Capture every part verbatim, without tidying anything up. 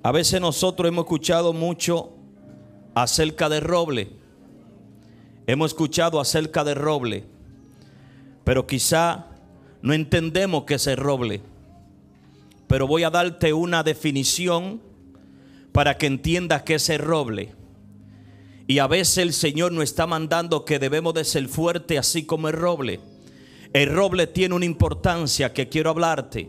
A veces nosotros hemos escuchado mucho acerca del roble. Hemos escuchado acerca del roble, pero quizá no entendemos qué es el roble. Pero voy a darte una definición para que entiendas qué es el roble. Y a veces el Señor nos está mandando que debemos de ser fuertes así como el roble. El roble tiene una importancia que quiero hablarte.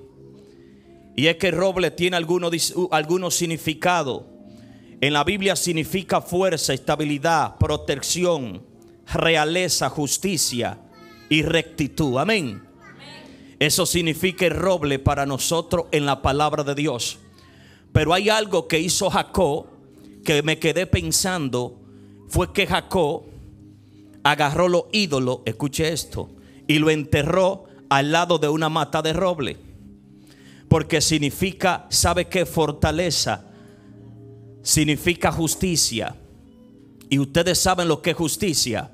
Y es que el roble tiene algunos, algunos significados. En la Biblia significa fuerza, estabilidad, protección, realeza, justicia y rectitud. Amén. Eso significa el roble para nosotros en la palabra de Dios. Pero hay algo que hizo Jacob que me quedé pensando. Fue que Jacob agarró los ídolos, escuche esto, y lo enterró al lado de una mata de roble. Porque significa, ¿sabe qué? Fortaleza. Significa justicia. Y ustedes saben lo que es justicia.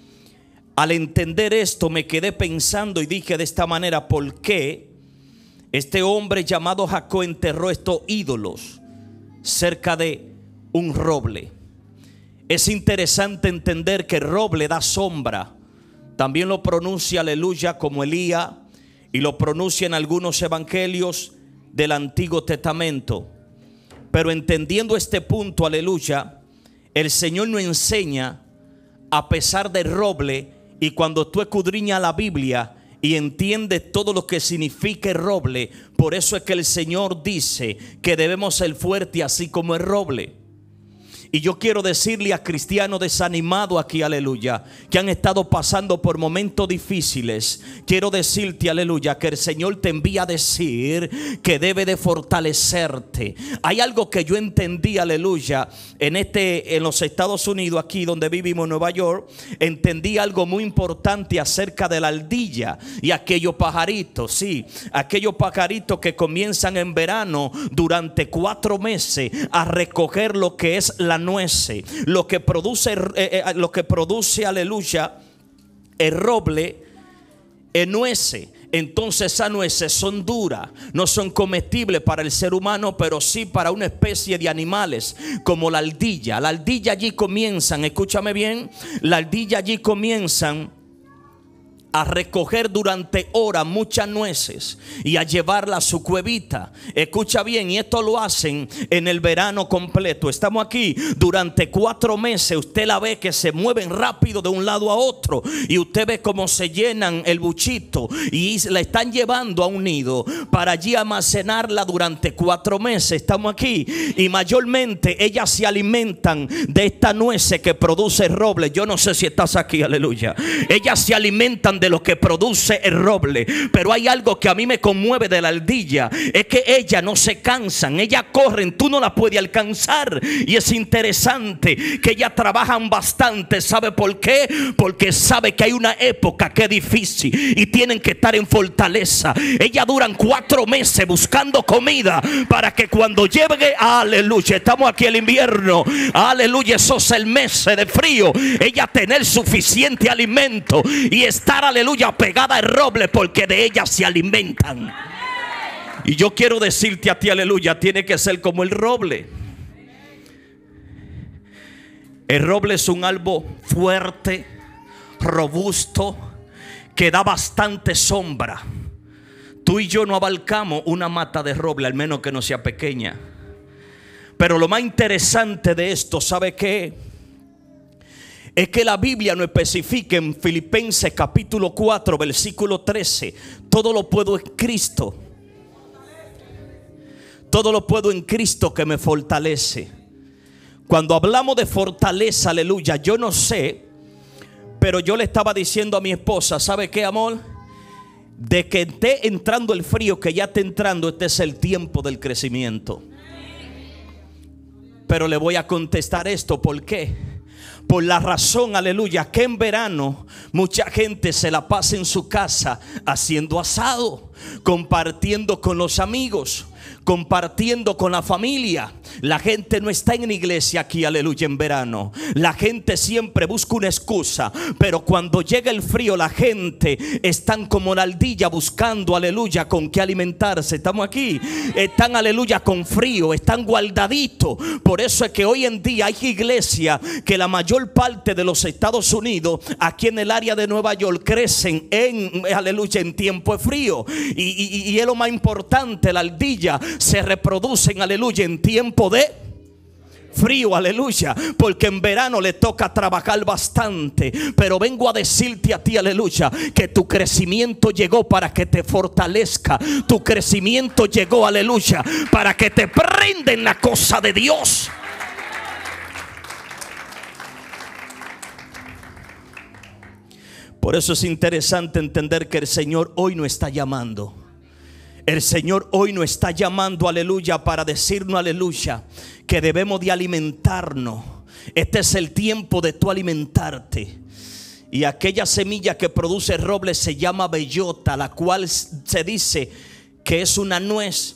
Al entender esto me quedé pensando y dije de esta manera: ¿por qué este hombre llamado Jacob enterró estos ídolos cerca de un roble? Es interesante entender que el roble da sombra. También lo pronuncia, aleluya, como Elías, y lo pronuncia en algunos evangelios del Antiguo Testamento. Pero entendiendo este punto, aleluya, el Señor nos enseña a pesar del roble. Y cuando tú escudriñas la Biblia y entiendes todo lo que significa el roble, por eso es que el Señor dice que debemos ser fuertes así como el roble. Y yo quiero decirle a cristianos desanimados aquí, aleluya, que han estado pasando por momentos difíciles, quiero decirte, aleluya, que el Señor te envía a decir que debe de fortalecerte. Hay algo que yo entendí, aleluya, en este, en los Estados Unidos, aquí donde vivimos en Nueva York, entendí algo muy importante acerca de la ardilla y aquellos pajaritos, sí, aquellos pajaritos que comienzan en verano durante cuatro meses a recoger lo que es la nuece, lo que produce, eh, eh, lo que produce, aleluya, el roble, es nuece. Entonces esas nueces son duras, no son comestibles para el ser humano, pero sí para una especie de animales como la ardilla. La ardilla allí comienzan, escúchame bien, la ardilla allí comienzan a recoger durante horas muchas nueces y a llevarla a su cuevita. Escucha bien, y esto lo hacen en el verano completo. Estamos aquí durante cuatro meses. Usted la ve que se mueven rápido de un lado a otro y usted ve cómo se llenan el buchito y la están llevando a un nido para allí almacenarla durante cuatro meses. Estamos aquí y mayormente ellas se alimentan de esta nuez que produce el roble. Yo no sé si estás aquí, aleluya. Ellas se alimentan de lo que produce el roble. Pero hay algo que a mí me conmueve de la ardilla, es que ellas no se cansan, ellas corren, tú no las puedes alcanzar. Y es interesante que ellas trabajan bastante. ¿Sabe por qué? Porque sabe que hay una época que es difícil y tienen que estar en fortaleza. Ellas duran cuatro meses buscando comida para que cuando llegue, aleluya, estamos aquí el invierno, aleluya, esos el mes de frío, ellas tener suficiente alimento y estar, aleluya, pegada al roble, porque de ellas se alimentan. Y yo quiero decirte a ti, aleluya, tiene que ser como el roble. El roble es un árbol fuerte, robusto, que da bastante sombra. Tú y yo no abarcamos una mata de roble, al menos que no sea pequeña. Pero lo más interesante de esto, ¿sabe qué? Es que la Biblia no especifica en Filipenses capítulo cuatro versículo trece: todo lo puedo en Cristo. Todo lo puedo en Cristo que me fortalece. Cuando hablamos de fortaleza, aleluya, yo no sé, pero yo le estaba diciendo a mi esposa, ¿sabe qué, amor? De que esté entrando el frío, que ya esté entrando, este es el tiempo del crecimiento. Pero le voy a contestar esto, ¿por qué? Por la razón, aleluya, que en verano mucha gente se la pasa en su casa haciendo asado, compartiendo con los amigos. compartiendo con la familia. La gente no está en la iglesia aquí, aleluya, en verano. La gente siempre busca una excusa, pero cuando llega el frío, la gente están como la ardilla buscando, aleluya, con qué alimentarse. Estamos aquí, están, aleluya, con frío, están guardaditos. Por eso es que hoy en día hay iglesia que la mayor parte de los Estados Unidos, aquí en el área de Nueva York, crecen en, aleluya, en tiempo de frío. Y, y, y es lo más importante, la ardilla se reproducen, aleluya, en tiempo de frío, aleluya, porque en verano le toca trabajar bastante. Pero vengo a decirte a ti, aleluya, que tu crecimiento llegó para que te fortalezca. Tu crecimiento llegó, aleluya, para que te prenda en la cosa de Dios. Por eso es interesante entender que el Señor hoy nos está llamando. El Señor hoy nos está llamando, aleluya, para decirnos, aleluya, que debemos de alimentarnos. Este es el tiempo de tú alimentarte. Y aquella semilla que produce roble se llama bellota, la cual se dice que es una nuez.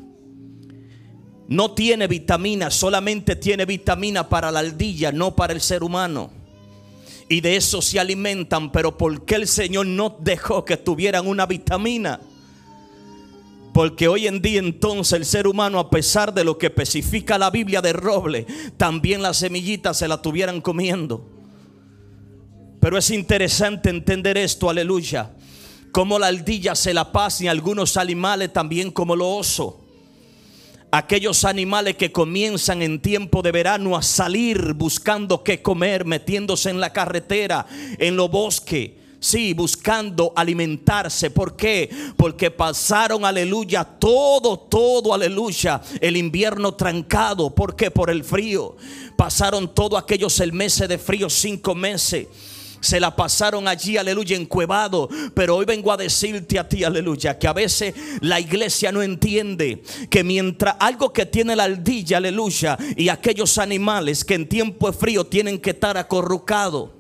No tiene vitamina, solamente tiene vitamina para la ardilla, no para el ser humano. Y de eso se alimentan. Pero ¿por qué el Señor no dejó que tuvieran una vitamina? Porque hoy en día entonces el ser humano, a pesar de lo que especifica la Biblia de roble, también las semillitas se la estuvieran comiendo. Pero es interesante entender esto, aleluya, como la ardilla se la pasa, y algunos animales también, como los osos. Aquellos animales que comienzan en tiempo de verano a salir buscando qué comer, metiéndose en la carretera, en los bosques. Sí, buscando alimentarse. ¿Por qué? Porque pasaron, aleluya, todo, todo, aleluya, el invierno trancado. ¿Por qué? Por el frío. Pasaron todos aquellos el meses de frío, cinco meses. Se la pasaron allí, aleluya, encuevado. Pero hoy vengo a decirte a ti, aleluya, que a veces la iglesia no entiende que mientras algo que tiene la ardilla, aleluya, y aquellos animales que en tiempo de frío tienen que estar acorrucados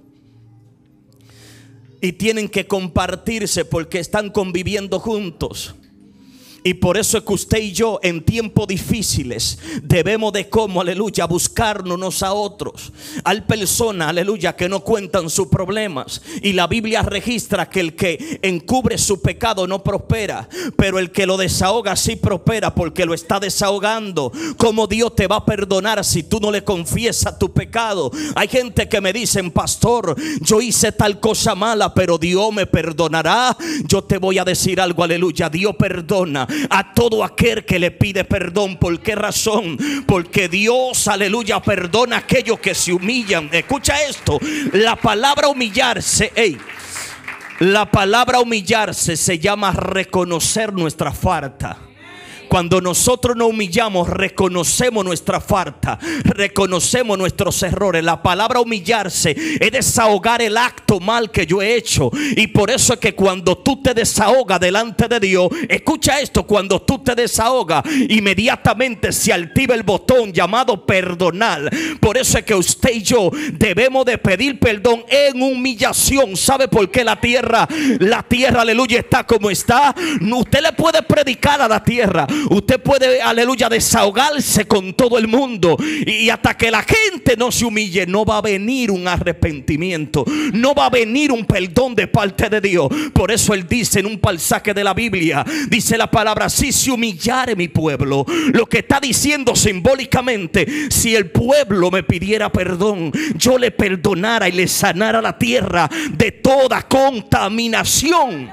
y tienen que compartirse porque están conviviendo juntos. Y por eso es que usted y yo en tiempos difíciles debemos de, como, aleluya, buscarnos unos a otros. Hay personas, aleluya, que no cuentan sus problemas, y la Biblia registra que el que encubre su pecado no prospera, pero el que lo desahoga sí prospera, porque lo está desahogando. ¿Cómo Dios te va a perdonar si tú no le confiesas tu pecado? Hay gente que me dicen: pastor, yo hice tal cosa mala, pero Dios me perdonará. Yo te voy a decir algo, aleluya, Dios perdona a todo aquel que le pide perdón. ¿Por qué razón? Porque Dios, aleluya, perdona a aquellos que se humillan. Escucha esto, la palabra humillarse, hey, la palabra humillarse se llama reconocer nuestra falta. Cuando nosotros nos humillamos, reconocemos nuestra falta, reconocemos nuestros errores. La palabra humillarse es desahogar el acto mal que yo he hecho. Y por eso es que cuando tú te desahogas delante de Dios, escucha esto, cuando tú te desahogas, inmediatamente se activa el botón llamado perdonar. Por eso es que usted y yo debemos de pedir perdón en humillación. ¿Sabe por qué la tierra, la tierra, aleluya, está como está? Usted le puede predicar a la tierra, usted puede, aleluya, desahogarse con todo el mundo, y hasta que la gente no se humille, no va a venir un arrepentimiento, no va a venir un perdón de parte de Dios. Por eso él dice en un pasaje de la Biblia, dice la palabra: si se humillare mi pueblo. Lo que está diciendo simbólicamente: si el pueblo me pidiera perdón, yo le perdonara y le sanara la tierra de toda contaminación.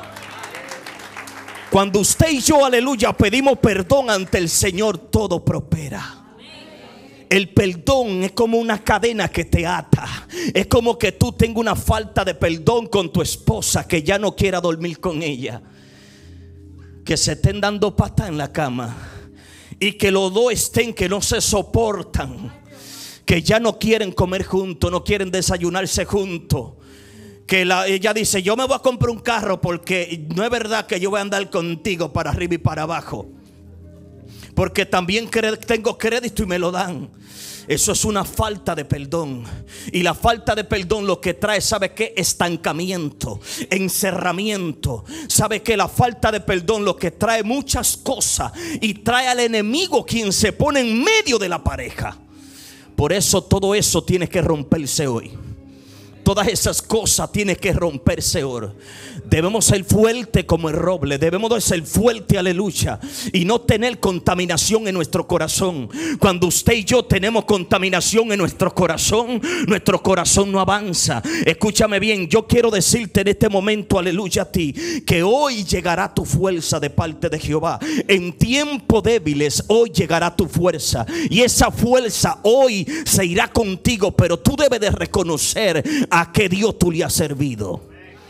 Cuando usted y yo, aleluya, pedimos perdón ante el Señor, todo prospera. El perdón es como una cadena que te ata. Es como que tú tengas una falta de perdón con tu esposa, que ya no quiera dormir con ella, que se estén dando patas en la cama, y que los dos estén que no se soportan, que ya no quieren comer juntos, no quieren desayunarse juntos. Que la, ella dice: yo me voy a comprar un carro porque no es verdad que yo voy a andar contigo para arriba y para abajo, porque también tengo crédito y me lo dan. Eso es una falta de perdón. Y la falta de perdón lo que trae, ¿sabe qué? Estancamiento, encerramiento. ¿Sabe qué? La falta de perdón lo que trae muchas cosas. Y trae al enemigo quien se pone en medio de la pareja. Por eso todo eso tiene que romperse hoy. Todas esas cosas tienen que romperse ahora. Debemos ser fuertes como el roble. Debemos de ser fuertes, aleluya, y no tener contaminación en nuestro corazón. Cuando usted y yo tenemos contaminación en nuestro corazón, nuestro corazón no avanza. Escúchame bien, yo quiero decirte en este momento, aleluya, a ti, que hoy llegará tu fuerza de parte de Jehová. En tiempos débiles hoy llegará tu fuerza. Y esa fuerza hoy se irá contigo. Pero tú debes de reconocer a qué Dios tú le has servido.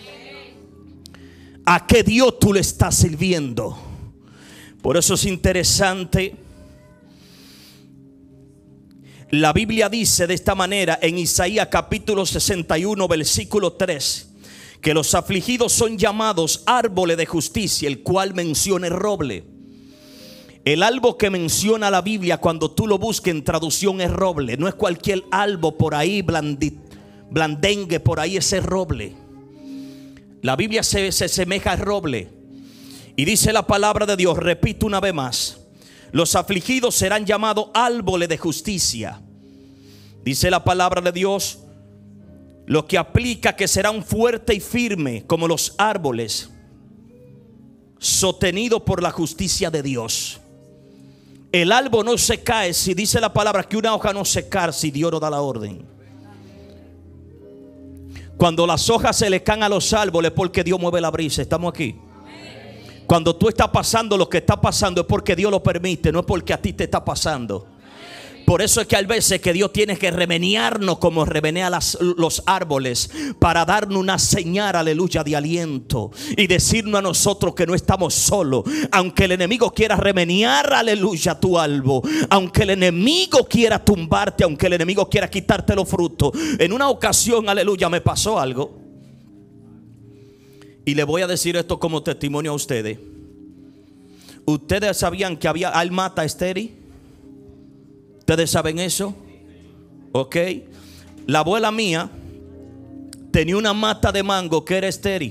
¿A qué Dios tú le estás sirviendo? Por eso es interesante. La Biblia dice de esta manera en Isaías capítulo sesenta y uno versículo tres, que los afligidos son llamados árboles de justicia, el cual menciona el roble. El árbol que menciona la Biblia, cuando tú lo busques en traducción, es roble. No es cualquier árbol por ahí blandito, blandengue, por ahí, ese roble. La Biblia se, se semeja al roble. Y dice la palabra de Dios, repito una vez más, los afligidos serán llamados árboles de justicia. Dice la palabra de Dios, lo que aplica que serán fuertes y firmes como los árboles, sostenidos por la justicia de Dios. El árbol no se cae, si dice la palabra que una hoja no se cae si Dios no da la orden. Cuando las hojas se le caen a los árboles, porque Dios mueve la brisa. ¿Estamos aquí? Cuando tú estás pasando lo que está pasando, es porque Dios lo permite, no es porque a ti te está pasando. Por eso es que hay veces que Dios tiene que remenearnos como remenea las, los árboles, para darnos una señal, aleluya, de aliento, y decirnos a nosotros que no estamos solos. Aunque el enemigo quiera remenear, aleluya, tu árbol, aunque el enemigo quiera tumbarte, aunque el enemigo quiera quitarte los frutos. En una ocasión, aleluya, me pasó algo, y le voy a decir esto como testimonio a ustedes. ¿Ustedes sabían que había hay mata estéril? ¿Ustedes saben eso? Ok. La abuela mía tenía una mata de mango que era estéril.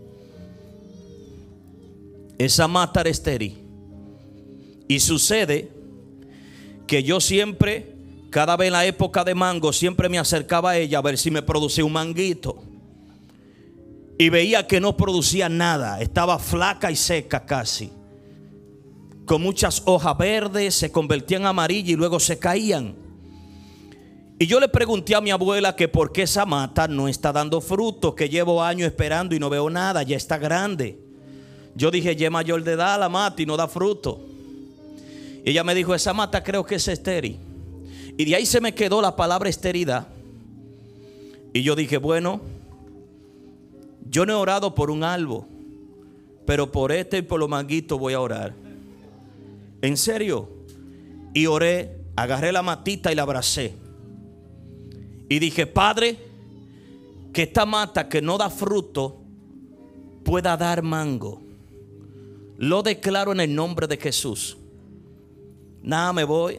Esa mata era estéril. Y sucede que yo siempre, cada vez en la época de mango, siempre me acercaba a ella a ver si me producía un manguito. Y veía que no producía nada. Estaba flaca y seca casi, con muchas hojas verdes, se convertían amarillas y luego se caían. Y yo le pregunté a mi abuela que por qué esa mata no está dando frutos, que llevo años esperando y no veo nada, ya está grande. Yo dije, ya es mayor de edad la mata y no da fruto. Y ella me dijo, esa mata creo que es estéril. Y de ahí se me quedó la palabra esterilidad. Y yo dije, bueno, yo no he orado por un árbol, pero por este y por los manguitos voy a orar. En serio. Y oré, agarré la matita y la abracé. Y dije, Padre, que esta mata que no da fruto pueda dar mango. Lo declaro en el nombre de Jesús. Nada, me voy.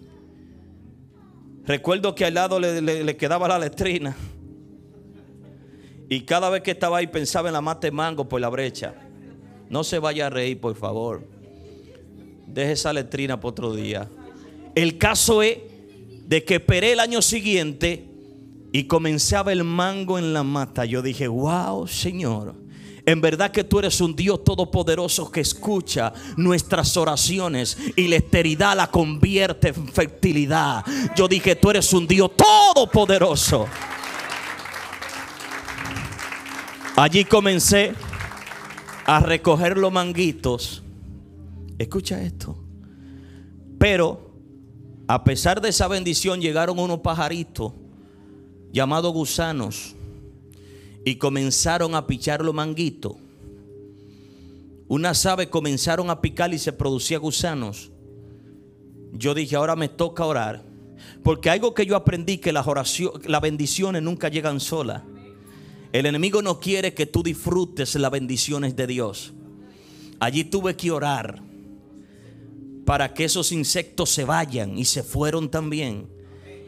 Recuerdo que al lado le, le, le quedaba la letrina. Y cada vez que estaba ahí pensaba en la mata de mango por la brecha. No se vaya a reír, por favor. Deje esa letrina para otro día. El caso es de que esperé el año siguiente y comencé a ver el mango en la mata. Yo dije, wow, Señor, en verdad que tú eres un Dios todopoderoso que escucha nuestras oraciones y la esterilidad la convierte en fertilidad. Yo dije, tú eres un Dios todopoderoso. Allí comencé a recoger los manguitos. Escucha esto. Pero a pesar de esa bendición, llegaron unos pajaritos llamados gusanos y comenzaron a pichar los manguitos. Unas aves comenzaron a picar y se producían gusanos. Yo dije, ahora me toca orar, porque algo que yo aprendí, que las oraciones, las bendiciones nunca llegan solas. El enemigo no quiere que tú disfrutes las bendiciones de Dios. Allí tuve que orar para que esos insectos se vayan, y se fueron también.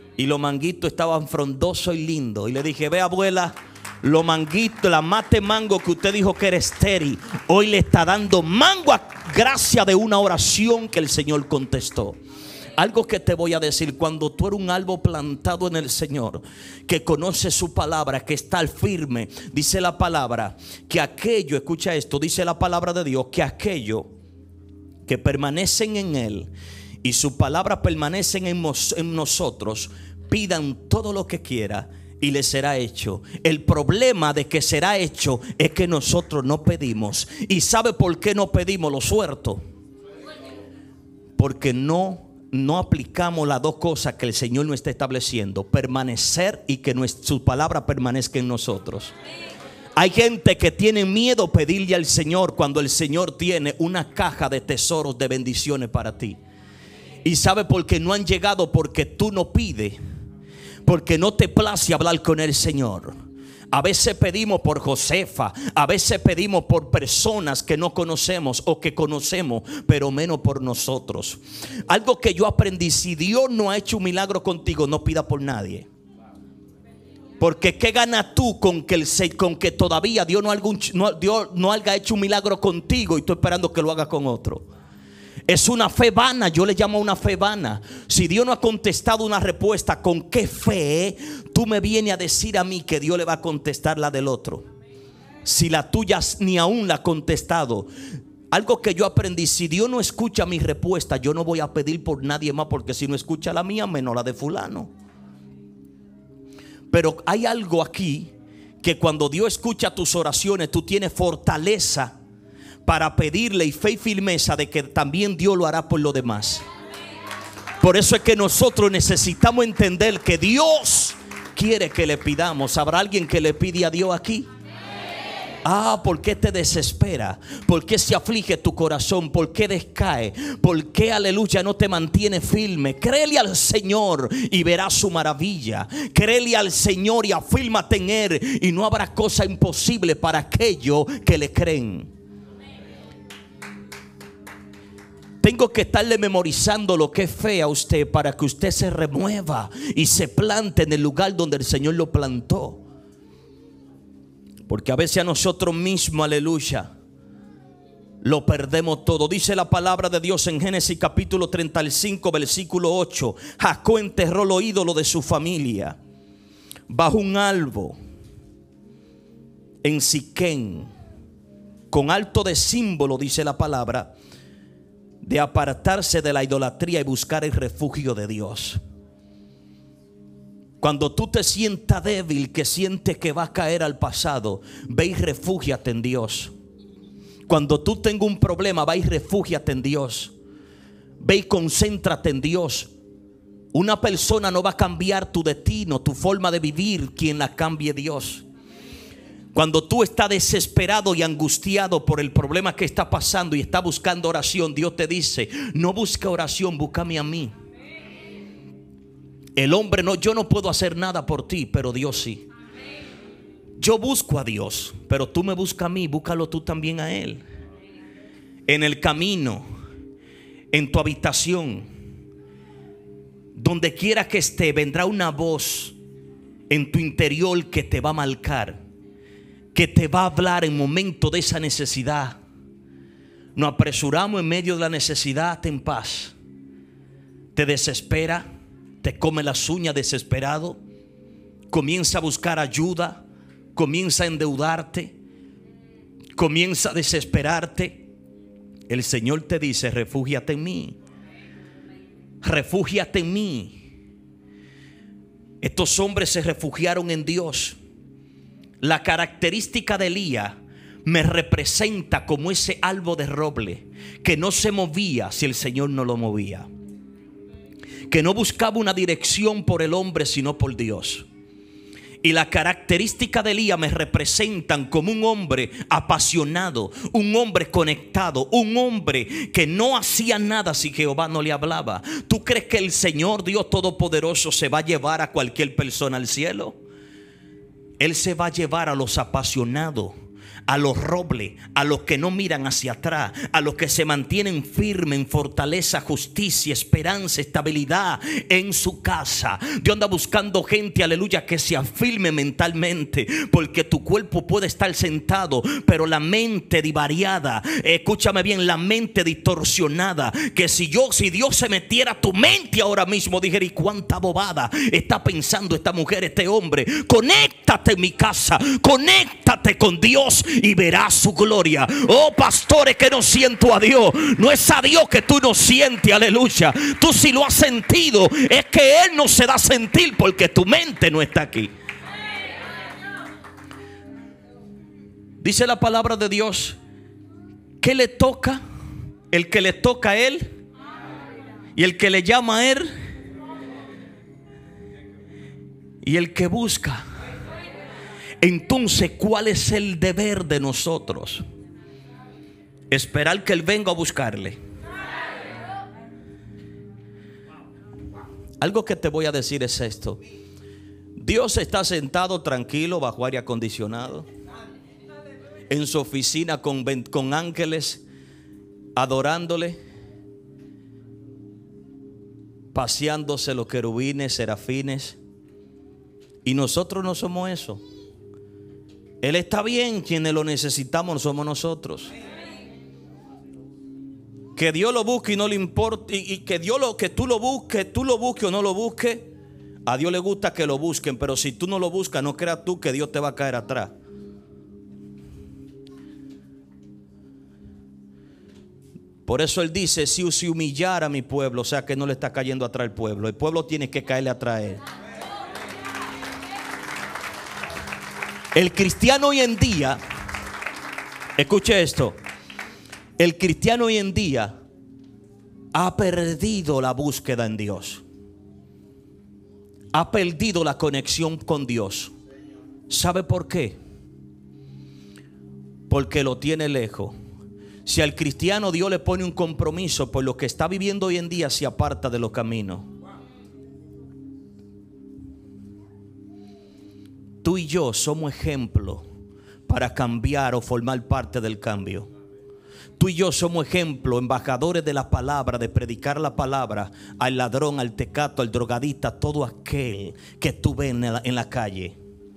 Y los manguitos estaban frondosos y lindos. Y le dije, ve abuela, los manguitos, la mate mango que usted dijo que era estéril, hoy le está dando mango a gracia de una oración que el Señor contestó. Algo que te voy a decir: cuando tú eres un árbol plantado en el Señor, que conoce su palabra, que está firme, dice la palabra que aquello, escucha esto, dice la palabra de Dios, que aquello que permanecen en Él y su palabra permanecen en, en nosotros, pidan todo lo que quiera y les será hecho. El problema de que será hecho es que nosotros no pedimos. ¿Y sabe por qué no pedimos? Lo suelto. Porque no No aplicamos las dos cosas que el Señor nos está estableciendo: permanecer y que nuestra, su palabra permanezca en nosotros. Hay gente que tiene miedo pedirle al Señor cuando el Señor tiene una caja de tesoros de bendiciones para ti. ¿Y sabe por qué no han llegado? Porque tú no pides, porque no te place hablar con el Señor. A veces pedimos por Josefa, a veces pedimos por personas que no conocemos o que conocemos, pero menos por nosotros. Algo que yo aprendí: si Dios no ha hecho un milagro contigo, no pida por nadie. Porque ¿qué ganas tú con que, el, con que todavía Dios no, algún, no, Dios no haya hecho un milagro contigo y tú esperando que lo haga con otro? Es una fe vana, yo le llamo una fe vana. Si Dios no ha contestado una respuesta, ¿con qué fe tú me vienes a decir a mí que Dios le va a contestar la del otro? Si la tuya ni aún la ha contestado. Algo que yo aprendí: si Dios no escucha mi respuesta, yo no voy a pedir por nadie más, porque si no escucha la mía, menos la de fulano. Pero hay algo aquí, que cuando Dios escucha tus oraciones, tú tienes fortaleza para pedirle y fe y firmeza de que también Dios lo hará por lo demás. Por eso es que nosotros necesitamos entender que Dios quiere que le pidamos. ¿Habrá alguien que le pide a Dios aquí? Ah, ¿por qué te desespera? ¿Por qué se aflige tu corazón? ¿Por qué descae? ¿Por qué, aleluya, no te mantiene firme? Créele al Señor y verás su maravilla. Créele al Señor y afírmate en Él, y no habrá cosa imposible para aquellos que le creen. Tengo que estarle memorizando lo que es fe a usted, para que usted se remueva y se plante en el lugar donde el Señor lo plantó. Porque a veces a nosotros mismos, aleluya, lo perdemos todo. Dice la palabra de Dios en Génesis capítulo treinta y cinco, versículo ocho: Jacob enterró los ídolos de su familia bajo un árbol en Siquén, con alto de símbolo, dice la palabra, de apartarse de la idolatría y buscar el refugio de Dios. Cuando tú te sientas débil, que sientes que va a caer al pasado, ve y refúgiate en Dios. Cuando tú tengas un problema, ve y refúgiate en Dios. Ve y concéntrate en Dios. Una persona no va a cambiar tu destino, tu forma de vivir, quien la cambie Dios. Cuando tú estás desesperado y angustiado por el problema que está pasando y estás buscando oración, Dios te dice: no busca oración, búscame a mí. El hombre no, yo no puedo hacer nada por ti, pero Dios sí. Yo busco a Dios, pero tú me buscas a mí, búscalo tú también a Él. En el camino, en tu habitación, donde quiera que esté, vendrá una voz en tu interior que te va a marcar, que te va a hablar en momento de esa necesidad. Nos apresuramos en medio de la necesidad, ten paz. Te desespera, te come las uñas desesperado, comienza a buscar ayuda, comienza a endeudarte, comienza a desesperarte. El Señor te dice: refúgiate en mí, refúgiate en mí. Estos hombres se refugiaron en Dios. La característica de Elías me representa como ese árbol de roble que no se movía si el Señor no lo movía, que no buscaba una dirección por el hombre sino por Dios. Y la característica de Elías me representan como un hombre apasionado, un hombre conectado, un hombre que no hacía nada si Jehová no le hablaba. ¿Tú crees que el Señor Dios Todopoderoso se va a llevar a cualquier persona al cielo? Él se va a llevar a los apasionados, a los robles, a los que no miran hacia atrás, a los que se mantienen firmes en fortaleza, justicia, esperanza, estabilidad en su casa. Dios anda buscando gente, aleluya, que se afirme mentalmente, porque tu cuerpo puede estar sentado, pero la mente divariada, escúchame bien, la mente distorsionada, que si yo, si Dios se metiera a tu mente ahora mismo, dijera: ¿y cuánta bobada está pensando esta mujer, este hombre? Conéctate en mi casa, conéctate con Dios y verás su gloria. Oh, pastores, que no siento a Dios. No es a Dios que tú no sientes, aleluya. Tú sí lo has sentido, es que Él no se da a sentir porque tu mente no está aquí. Dice la palabra de Dios: ¿qué le toca? El que le toca a Él y el que le llama a Él y el que busca. Entonces, ¿cuál es el deber de nosotros? Esperar que Él venga a buscarle. Algo que te voy a decir es esto: Dios está sentado tranquilo bajo aire acondicionado en su oficina con, con ángeles adorándole, paseándose los querubines, serafines, y nosotros no somos eso. Él está bien, quienes lo necesitamos somos nosotros. Que Dios lo busque y no le importa, y, y que Dios lo, que tú lo busques, tú lo busques o no lo busques, a Dios le gusta que lo busquen, pero si tú no lo buscas, no creas tú que Dios te va a caer atrás. Por eso Él dice: si se humillara a mi pueblo, o sea que no le está cayendo atrás el pueblo, el pueblo tiene que caerle atrás a Él. El cristiano hoy en día, escuche esto, el cristiano hoy en día ha perdido la búsqueda en Dios, ha perdido la conexión con Dios. ¿Sabe por qué? Porque lo tiene lejos. Si al cristiano Dios le pone un compromiso, por lo que está viviendo hoy en día se aparta de los caminos. Tú y yo somos ejemplo para cambiar o formar parte del cambio. Tú y yo somos ejemplo, embajadores de la palabra, de predicar la palabra al ladrón, al tecato, al drogadista, todo aquel que tú ves en la, en la calle.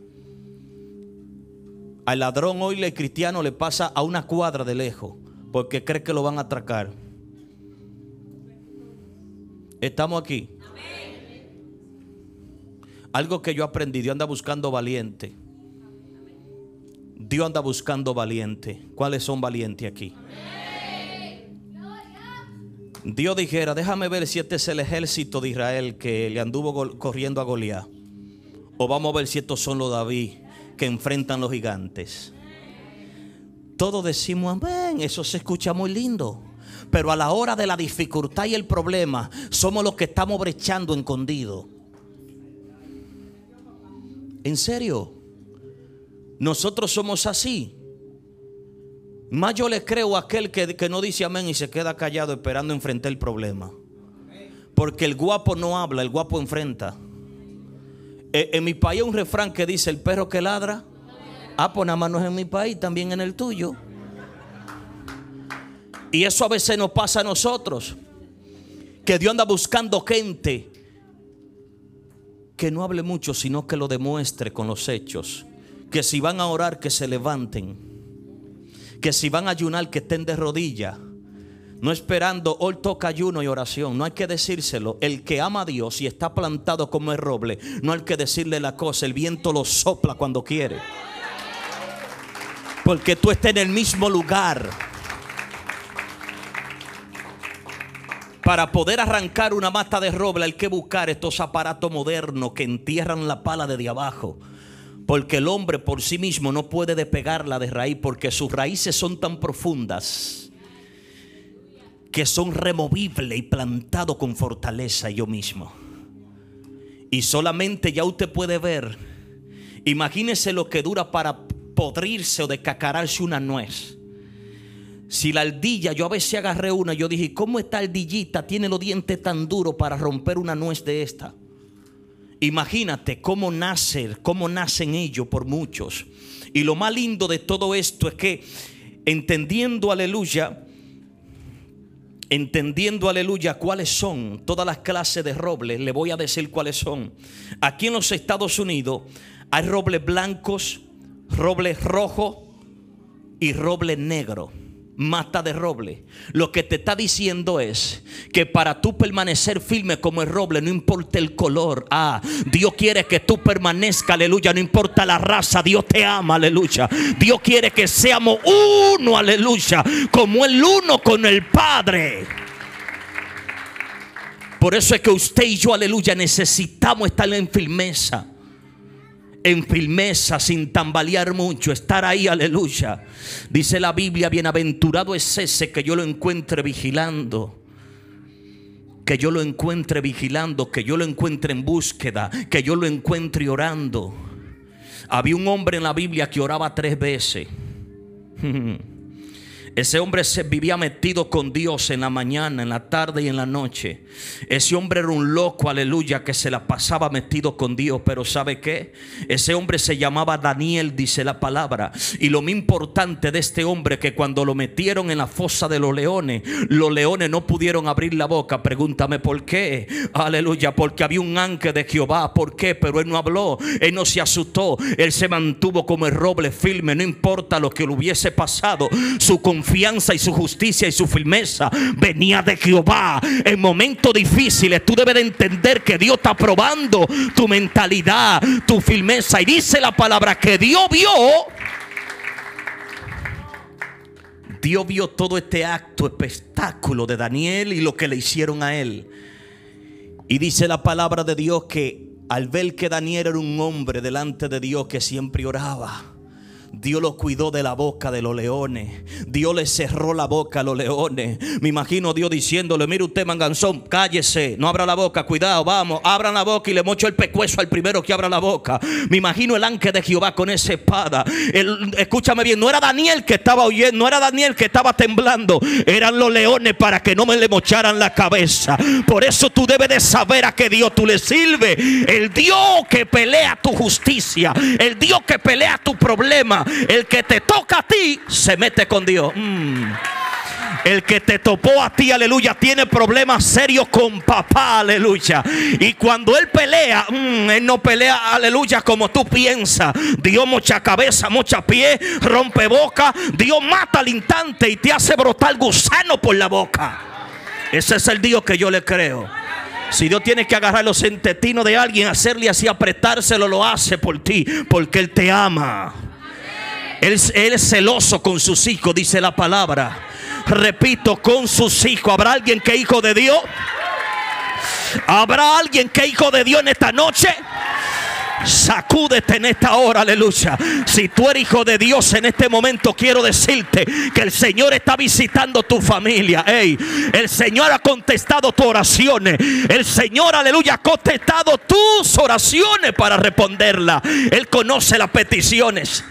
Al ladrón hoy el cristiano le pasa a una cuadra de lejos porque cree que lo van a atracar. ¿Estamos aquí? Algo que yo aprendí: Dios anda buscando valiente. Dios anda buscando valiente. ¿Cuáles son valientes aquí? Dios dijera: déjame ver si este es el ejército de Israel que le anduvo corriendo a Goliat, o vamos a ver si estos son los David que enfrentan los gigantes. Todos decimos amén, eso se escucha muy lindo, pero a la hora de la dificultad y el problema somos los que estamos brechando escondidos. En serio, nosotros somos así. Más yo le creo a aquel que, que no dice amén y se queda callado esperando enfrentar el problema. Porque el guapo no habla, el guapo enfrenta. En, en mi país hay un refrán que dice: el perro que ladra. Ah, pues nada más no es en mi país, también en el tuyo. Y eso a veces nos pasa a nosotros, que Dios anda buscando gente que no hable mucho, sino que lo demuestre con los hechos. Que si van a orar, que se levanten. Que si van a ayunar, que estén de rodillas. No esperando, hoy toca ayuno y oración. No hay que decírselo. El que ama a Dios y está plantado como el roble, no hay que decirle la cosa. El viento lo sopla cuando quiere. Porque tú estás en el mismo lugar. Para poder arrancar una mata de roble hay que buscar estos aparatos modernos que entierran la pala desde abajo. Porque el hombre por sí mismo no puede despegarla de raíz, porque sus raíces son tan profundas que son removibles y plantados con fortaleza. Yo mismo. Y solamente ya usted puede ver. Imagínese lo que dura para podrirse o descacararse una nuez. Si la ardilla, yo a veces agarré una, yo dije: ¿cómo esta ardillita tiene los dientes tan duros para romper una nuez de esta? Imagínate cómo nace, cómo nacen ellos por muchos. Y lo más lindo de todo esto es que entendiendo, aleluya, entendiendo, aleluya, cuáles son todas las clases de robles, le voy a decir cuáles son. Aquí en los Estados Unidos hay robles blancos, robles rojos y robles negros. Mata de roble. Lo que te está diciendo es que para tú permanecer firme como el roble, no importa el color. Ah, Dios quiere que tú permanezcas, aleluya. No importa la raza, Dios te ama, aleluya. Dios quiere que seamos uno, aleluya, como el uno con el Padre. Por eso es que usted y yo, aleluya, necesitamos estar en firmeza. En firmeza, sin tambalear mucho, estar ahí, aleluya. Dice la Biblia: bienaventurado es ese que yo lo encuentre vigilando, que yo lo encuentre vigilando, que yo lo encuentre en búsqueda, que yo lo encuentre orando. Había un hombre en la Biblia que oraba tres veces. Ese hombre se vivía metido con Dios en la mañana, en la tarde y en la noche. Ese hombre era un loco, aleluya, que se la pasaba metido con Dios. Pero ¿sabe qué? Ese hombre se llamaba Daniel, dice la palabra. Y lo más importante de este hombre, que cuando lo metieron en la fosa de los leones, los leones no pudieron abrir la boca. Pregúntame por qué. Aleluya, porque había un ángel de Jehová. ¿Por qué? Pero él no habló, él no se asustó. Él se mantuvo como el roble firme. No importa lo que le hubiese pasado, su confianza Confianza y su justicia y su firmeza venía de Jehová. En momentos difíciles tú debes de entender que Dios está probando tu mentalidad, tu firmeza. Y dice la palabra que Dios vio Dios vio todo este acto, espectáculo de Daniel y lo que le hicieron a él. Y dice la palabra de Dios que al ver que Daniel era un hombre delante de Dios que siempre oraba, Dios lo cuidó de la boca de los leones. Dios le cerró la boca a los leones. Me imagino Dios diciéndole: mire usted, manganzón, cállese, no abra la boca, cuidado, vamos, abran la boca y le mocho el pescuezo al primero que abra la boca. Me imagino el ángel de Jehová con esa espada. El, escúchame bien, no era Daniel que estaba oyendo, no era Daniel que estaba temblando, eran los leones para que no me le mocharan la cabeza. Por eso tú debes de saber a qué Dios tú le sirves. El Dios que pelea tu justicia, el Dios que pelea tu problema. El que te toca a ti se mete con Dios. mm. El que te topó a ti, aleluya, tiene problemas serios con papá, aleluya. Y cuando él pelea, mmm, él no pelea, aleluya, como tú piensas. Dios mocha cabeza, mocha pie, rompe boca. Dios mata al instante y te hace brotar gusano por la boca. Ese es el Dios que yo le creo. Si Dios tiene que agarrar los intestinos de alguien, hacerle así, apretárselo, lo hace por ti, porque Él te ama. Él, él es celoso con sus hijos, dice la palabra. Repito, con sus hijos. ¿Habrá alguien que es hijo de Dios? ¿Habrá alguien que es hijo de Dios en esta noche? Sacúdete en esta hora, aleluya. Si tú eres hijo de Dios en este momento, quiero decirte que el Señor está visitando tu familia. Hey, el Señor ha contestado tus oraciones. El Señor, aleluya, ha contestado tus oraciones para responderlas. Él conoce las peticiones.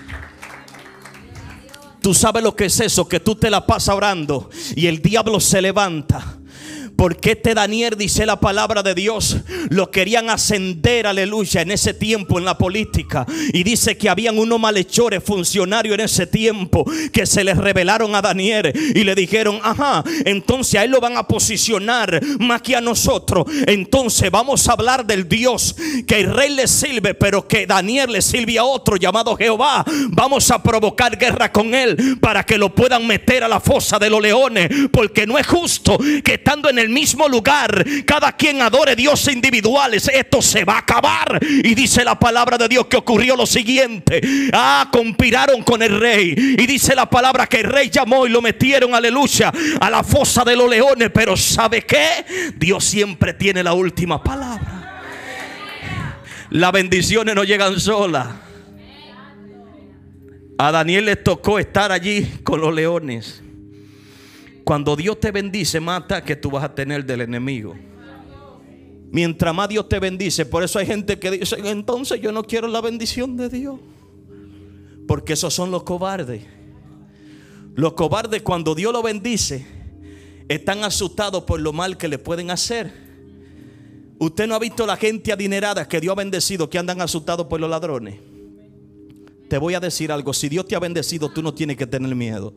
Tú sabes lo que es eso, que tú te la pasas orando y el diablo se levanta. Porque este Daniel, dice la palabra de Dios, lo querían ascender, aleluya, en ese tiempo en la política. Y dice que habían unos malhechores funcionarios en ese tiempo que se les revelaron a Daniel y le dijeron: ajá, entonces a él lo van a posicionar más que a nosotros. Entonces vamos a hablar del Dios que el rey le sirve, pero que Daniel le sirve a otro llamado Jehová. Vamos a provocar guerra con él para que lo puedan meter a la fosa de los leones. Porque no es justo que estando en el mismo lugar cada quien adore dioses individuales. Esto se va a acabar. Y dice la palabra de Dios que ocurrió lo siguiente. Ah, conspiraron con el rey. Y dice la palabra que el rey llamó y lo metieron, aleluya, a la fosa de los leones. Pero ¿sabe qué? Dios siempre tiene la última palabra. Las bendiciones no llegan solas. A Daniel le tocó estar allí con los leones. Cuando Dios te bendice, mata que tú vas a tener del enemigo. Mientras más Dios te bendice. Por eso hay gente que dice: entonces yo no quiero la bendición de Dios. Porque esos son los cobardes. Los cobardes, cuando Dios lo bendice, están asustados por lo mal que le pueden hacer. Usted no ha visto la gente adinerada que Dios ha bendecido, que andan asustados por los ladrones. Te voy a decir algo, si Dios te ha bendecido, tú no tienes que tener miedo.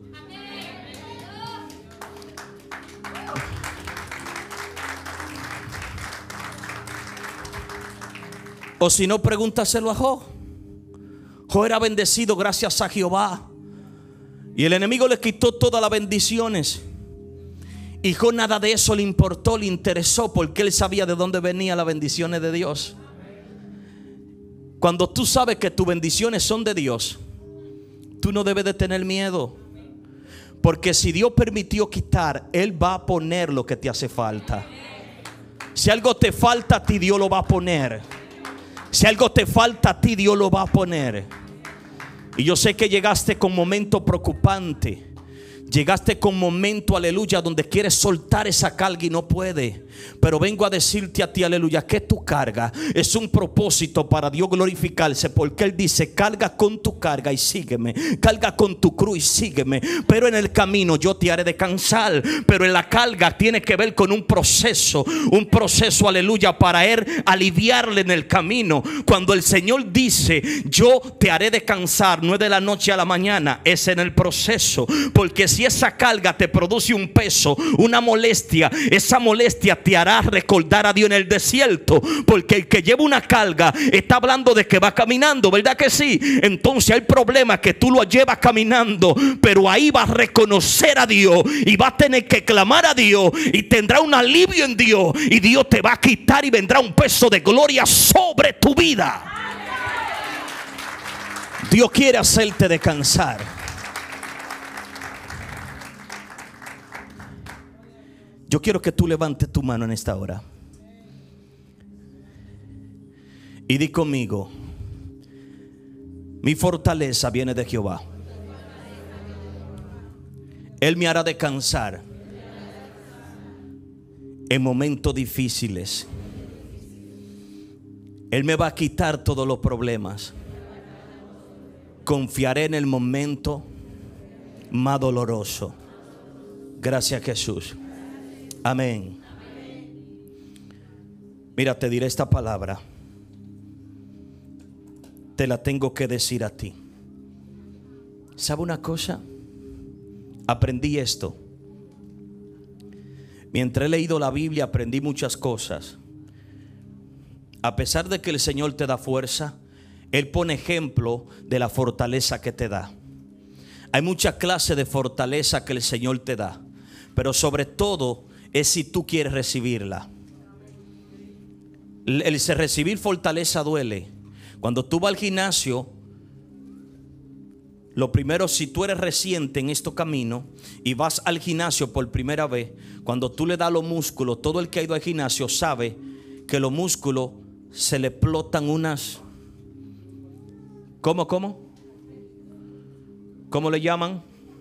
O si no, pregúntaselo a Job. Job era bendecido gracias a Jehová, y el enemigo le quitó todas las bendiciones. Y Job nada de eso le importó, le interesó, porque él sabía de dónde venían las bendiciones de Dios. Cuando tú sabes que tus bendiciones son de Dios, tú no debes de tener miedo, porque si Dios permitió quitar, Él va a poner lo que te hace falta. Si algo te falta a ti, Dios lo va a poner. Si algo te falta a ti, Dios lo va a poner. Y yo sé que llegaste con momento preocupante. Llegaste con momento, aleluya, donde quieres soltar esa carga y no puede. Pero vengo a decirte a ti, aleluya, que tu carga es un propósito para Dios glorificarse, porque Él dice: carga con tu carga y sígueme, carga con tu cruz y sígueme. Pero en el camino yo te haré descansar. Pero en la carga tiene que ver con un proceso, un proceso, aleluya, para Él aliviarle en el camino. Cuando el Señor dice: yo te haré descansar, no es de la noche a la mañana, es en el proceso. Porque si esa carga te produce un peso, una molestia, esa molestia te hará recordar a Dios en el desierto. Porque el que lleva una carga está hablando de que va caminando, ¿verdad que sí? Entonces hay problemas que tú lo llevas caminando, pero ahí vas a reconocer a Dios y vas a tener que clamar a Dios, y tendrá un alivio en Dios, y Dios te va a quitar y vendrá un peso de gloria sobre tu vida. Dios quiere hacerte descansar. Yo quiero que tú levantes tu mano en esta hora y di conmigo: mi fortaleza viene de Jehová. Él me hará descansar en momentos difíciles. Él me va a quitar todos los problemas. Confiaré en el momento más doloroso. Gracias, Jesús. Amén. Mira, te diré esta palabra. Te la tengo que decir a ti. ¿Sabe una cosa? Aprendí esto. Mientras he leído la Biblia, aprendí muchas cosas. A pesar de que el Señor te da fuerza, Él pone ejemplo de la fortaleza que te da. Hay muchas clases de fortaleza que el Señor te da, pero sobre todo es si tú quieres recibirla. El, el recibir fortaleza duele. Cuando tú vas al gimnasio, lo primero, si tú eres reciente en este camino y vas al gimnasio por primera vez, cuando tú le das los músculos, todo el que ha ido al gimnasio sabe que los músculos se le explotan unas... ¿Cómo, cómo? ¿Cómo le llaman?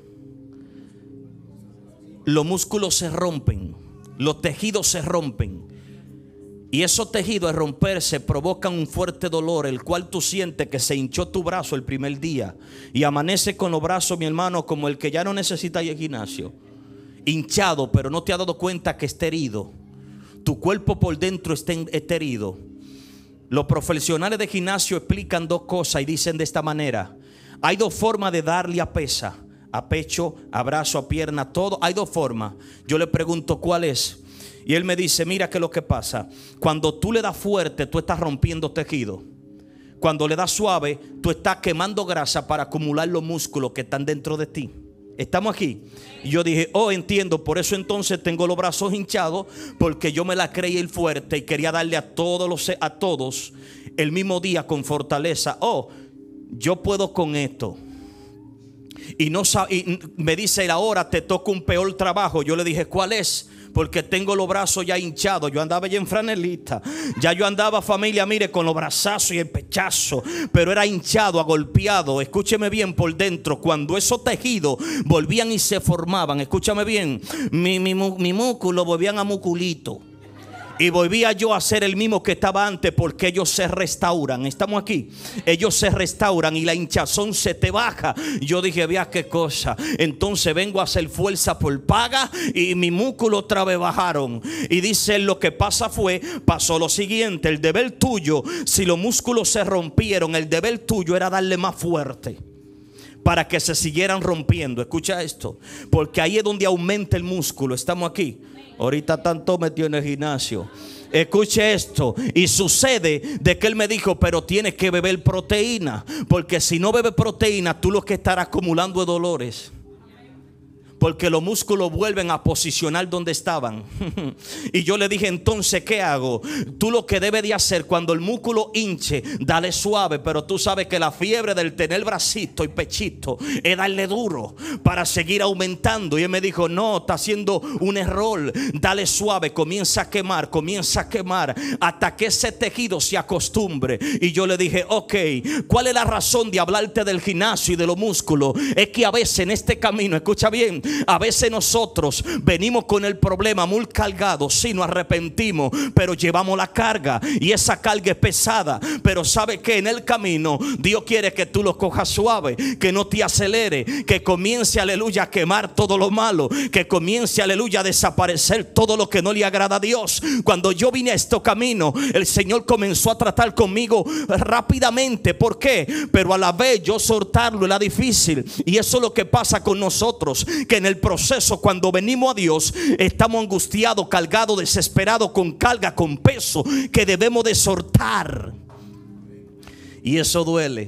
Los músculos se rompen, los tejidos se rompen. Y esos tejidos al romperse provocan un fuerte dolor, el cual tú sientes que se hinchó tu brazo el primer día. Y amanece con los brazos, mi hermano, como el que ya no necesita ir al gimnasio. Hinchado, pero no te has dado cuenta que está herido. Tu cuerpo por dentro está, está herido. Los profesionales de gimnasio explican dos cosas y dicen de esta manera: hay dos formas de darle a pesa, a pecho, a brazo, a pierna, todo. Hay dos formas. Yo le pregunto cuál es. Y él me dice: mira que lo que pasa, cuando tú le das fuerte, tú estás rompiendo tejido. Cuando le das suave, tú estás quemando grasa para acumular los músculos que están dentro de ti. ¿Estamos aquí? Y yo dije: oh, entiendo, por eso entonces tengo los brazos hinchados, porque yo me la creí el fuerte y quería darle a todos los, a todos el mismo día con fortaleza. Oh, yo puedo con esto. Y, no, y me dice: ahora te toca un peor trabajo. Yo le dije: ¿cuál es? Porque tengo los brazos ya hinchados. Yo andaba ya en franelita. Ya yo andaba, familia, mire, con los brazazos y el pechazo. Pero era hinchado, agolpeado. Escúcheme bien por dentro. Cuando esos tejidos volvían y se formaban, escúchame bien, mi, mi, mi músculo volvían a musculito. Y volvía yo a ser el mismo que estaba antes, porque ellos se restauran. Estamos aquí. Ellos se restauran y la hinchazón se te baja. Yo dije, vea qué cosa. Entonces vengo a hacer fuerza por paga y mi músculo otra vez bajaron. Y dice, lo que pasa fue, pasó lo siguiente. El deber tuyo, si los músculos se rompieron, el deber tuyo era darle más fuerte para que se siguieran rompiendo. Escucha esto, porque ahí es donde aumenta el músculo. Estamos aquí. Ahorita tanto metido en el gimnasio. Escuche esto. Y sucede de que él me dijo, pero tienes que beber proteína, porque si no bebes proteína, tú lo que estarás acumulando es dolores, porque los músculos vuelven a posicionar donde estaban. Y yo le dije, entonces, ¿qué hago? Tú lo que debes de hacer cuando el músculo hinche, dale suave. Pero tú sabes que la fiebre del tener bracito y pechito es darle duro para seguir aumentando. Y él me dijo, no, está haciendo un error. Dale suave, comienza a quemar, comienza a quemar hasta que ese tejido se acostumbre. Y yo le dije, ok, ¿cuál es la razón de hablarte del gimnasio y de los músculos? Es que a veces en este camino, escucha bien, a veces nosotros venimos con el problema muy cargado. Si nos arrepentimos, pero llevamos la carga y esa carga es pesada. Pero sabe que en el camino Dios quiere que tú lo cojas suave, que no te acelere, que comience, aleluya, a quemar todo lo malo, que comience, aleluya, a desaparecer todo lo que no le agrada a Dios. Cuando yo vine a este camino, el Señor comenzó a tratar conmigo rápidamente. ¿Por qué? Pero a la vez yo soltarlo era difícil. Y eso es lo que pasa con nosotros, que en el proceso, cuando venimos a Dios, estamos angustiados, cargados, desesperados, con carga, con peso que debemos de soltar. Y eso duele.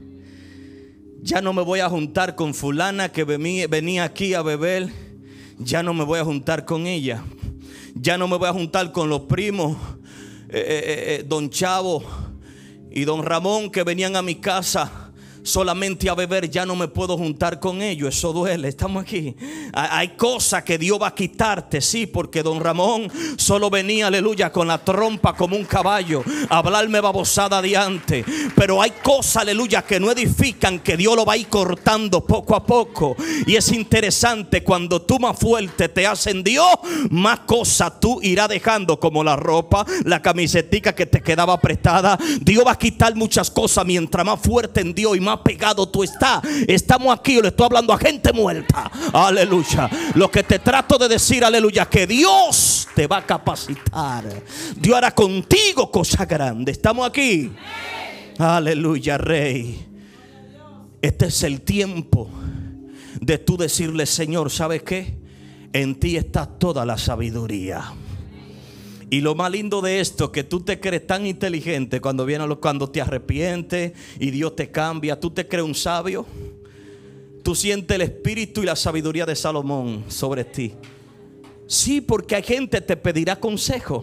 Ya no me voy a juntar con fulana que venía aquí a beber. Ya no me voy a juntar con ella. Ya no me voy a juntar con los primos, eh, eh, eh, don Chavo y don Ramón, que venían a mi casa solamente a beber. Ya no me puedo juntar con ellos. Eso duele. Estamos aquí. Hay cosas que Dios va a quitarte, sí, porque don Ramón solo venía, aleluya, con la trompa como un caballo a hablarme babosada de antes. Pero hay cosas, aleluya, que no edifican, que Dios lo va a ir cortando poco a poco. Y es interesante, cuando tú más fuerte te hacen Dios, más cosas tú irás dejando, como la ropa, la camisetica que te quedaba prestada. Dios va a quitar muchas cosas mientras más fuerte en Dios y más pegado tú estás. Estamos aquí, yo le estoy hablando a gente muerta. Aleluya. Lo que te trato de decir, aleluya, que Dios te va a capacitar. Dios hará contigo cosas grandes. Estamos aquí. Aleluya, Rey. Este es el tiempo de tú decirle, Señor, ¿sabes qué? En ti está toda la sabiduría. Y lo más lindo de esto, que tú te crees tan inteligente cuando viene, cuando te arrepientes y Dios te cambia. Tú te crees un sabio. Tú sientes el espíritu y la sabiduría de Salomón sobre ti. Sí, porque hay gente que te pedirá consejo.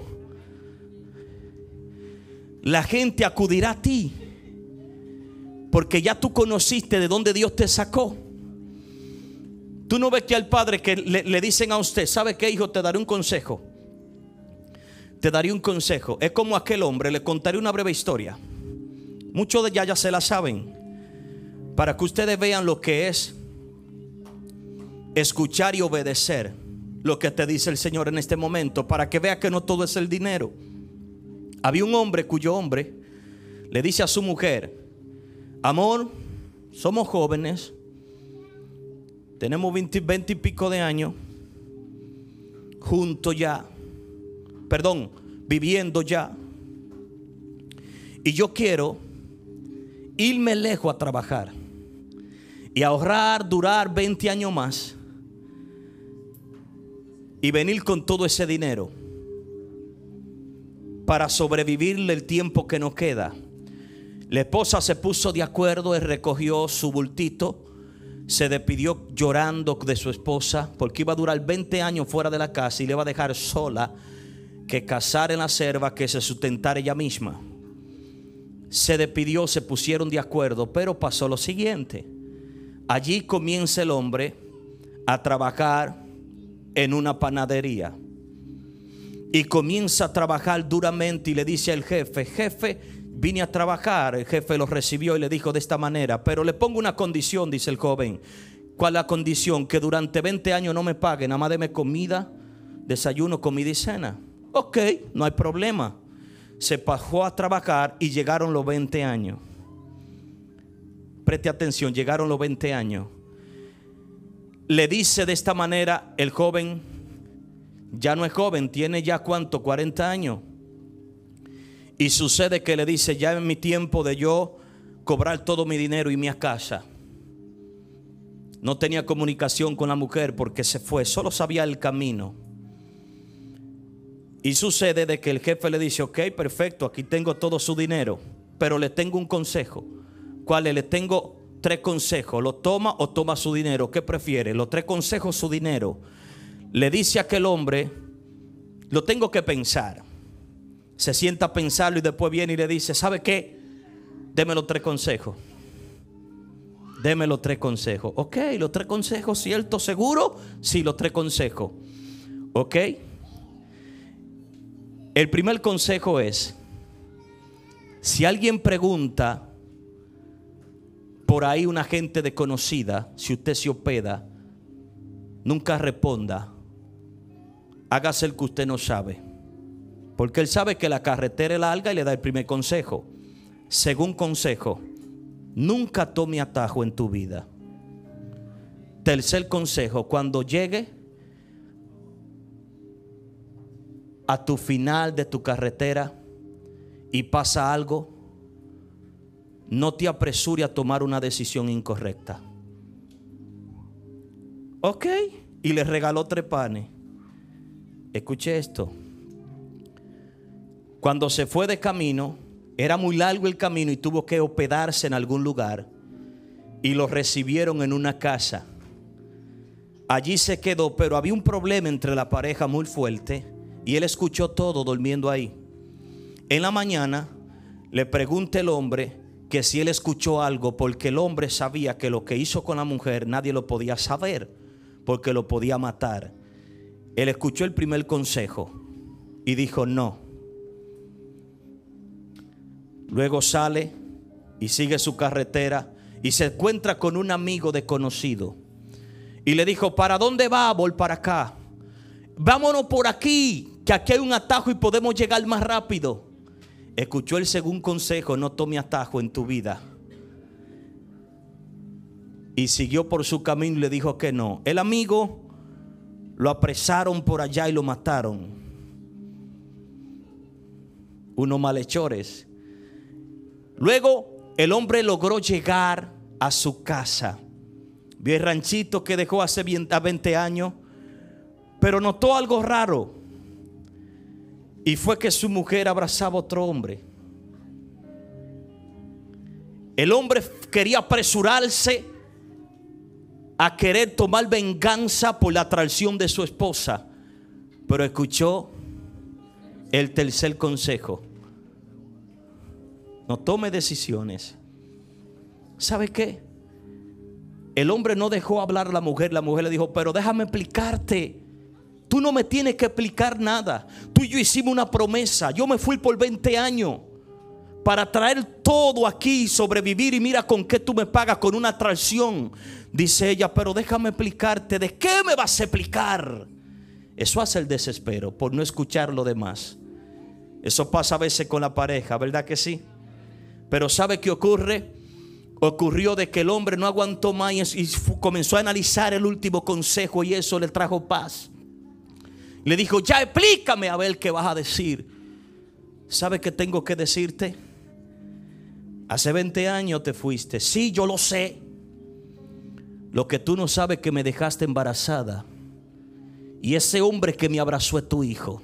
La gente acudirá a ti, porque ya tú conociste de dónde Dios te sacó. Tú no ves que al padre que le, le dicen a usted, ¿sabe qué, hijo? Te daré un consejo. Te daré un consejo. Es como aquel hombre, le contaré una breve historia. Muchos de ellas ya se la saben, para que ustedes vean lo que es escuchar y obedecer lo que te dice el Señor en este momento, para que vea que no todo es el dinero. Había un hombre cuyo hombre le dice a su mujer, amor, somos jóvenes, tenemos veinte, veinte y pico de años juntos ya, perdón, viviendo ya, y yo quiero irme lejos a trabajar y ahorrar, durar veinte años más y venir con todo ese dinero para sobrevivirle el tiempo que nos queda. La esposa se puso de acuerdo, él recogió su bultito, se despidió llorando de su esposa, porque iba a durar veinte años fuera de la casa y le iba a dejar sola, que cazar en la selva, que se sustentara ella misma. Se despidió, se pusieron de acuerdo, pero pasó lo siguiente. Allí comienza el hombre a trabajar en una panadería y comienza a trabajar duramente, y le dice al jefe, jefe, vine a trabajar. El jefe lo recibió y le dijo de esta manera, pero le pongo una condición, dice el joven. ¿Cuál es la condición? Que durante veinte años no me pague, nada más deme comida, desayuno, comida y cena. Ok, no hay problema. Se pasó a trabajar y llegaron los veinte años. Preste atención, llegaron los veinte años. Le dice de esta manera el joven, ya no es joven, tiene ya cuánto, cuarenta años. Y sucede que le dice, ya es mi tiempo de yo cobrar todo mi dinero y mi casa. No tenía comunicación con la mujer porque se fue, solo sabía el camino. Y sucede de que el jefe le dice, ok, perfecto, aquí tengo todo su dinero, pero le tengo un consejo. ¿Cuál es? Le tengo tres consejos. ¿Lo toma o toma su dinero? ¿Qué prefiere? Los tres consejos, su dinero. Le dice a aquel hombre, lo tengo que pensar. Se sienta a pensarlo y después viene y le dice, ¿sabe qué? Deme los tres consejos. Deme los tres consejos. Ok, los tres consejos, ¿cierto? ¿Seguro? Sí, los tres consejos. Ok. El primer consejo es, si alguien pregunta por ahí una gente desconocida, si usted se hospeda, nunca responda. Hágase el que usted no sabe. Porque él sabe que la carretera es larga y le da el primer consejo. Segundo consejo, nunca tome atajo en tu vida. Tercer consejo, cuando llegue a tu final de tu carretera y pasa algo, no te apresure a tomar una decisión incorrecta. Ok, y le regaló tres panes. Escuche esto. Cuando se fue de camino, era muy largo el camino y tuvo que hospedarse en algún lugar. Y lo recibieron en una casa. Allí se quedó, pero había un problema entre la pareja muy fuerte. Y él escuchó todo durmiendo ahí. En la mañana le pregunta el hombre que si él escuchó algo, porque el hombre sabía que lo que hizo con la mujer nadie lo podía saber, porque lo podía matar. Él escuchó el primer consejo y dijo no. Luego sale y sigue su carretera y se encuentra con un amigo desconocido. Y le dijo, ¿para dónde va? Voy para acá. Vámonos por aquí, que aquí hay un atajo y podemos llegar más rápido. Escuchó el segundo consejo, no tome atajo en tu vida. Y siguió por su camino y le dijo que no. El amigo lo apresaron por allá y lo mataron. Unos malhechores. Luego el hombre logró llegar a su casa. Vio el ranchito que dejó hace veinte años. Pero notó algo raro. Y fue que su mujer abrazaba a otro hombre. El hombre quería apresurarse a querer tomar venganza por la traición de su esposa. Pero escuchó el tercer consejo. No tome decisiones. ¿Sabe qué? El hombre no dejó hablar a la mujer. La mujer le dijo, pero déjame explicarte. Tú no me tienes que explicar nada. Tú y yo hicimos una promesa. Yo me fui por veinte años para traer todo aquí y sobrevivir. Y mira con qué tú me pagas, con una traición. Dice ella, pero déjame explicarte. ¿De qué me vas a explicar? Eso hace el desespero por no escuchar lo demás. Eso pasa a veces con la pareja, ¿verdad que sí? Pero ¿sabe qué ocurre? Ocurrió de que el hombre no aguantó más y comenzó a analizar el último consejo y eso le trajo paz. Le dijo, ya explícame a ver qué vas a decir. ¿Sabe qué tengo que decirte? Hace veinte años te fuiste. Sí, yo lo sé. Lo que tú no sabes es que me dejaste embarazada. Y ese hombre que me abrazó es tu hijo.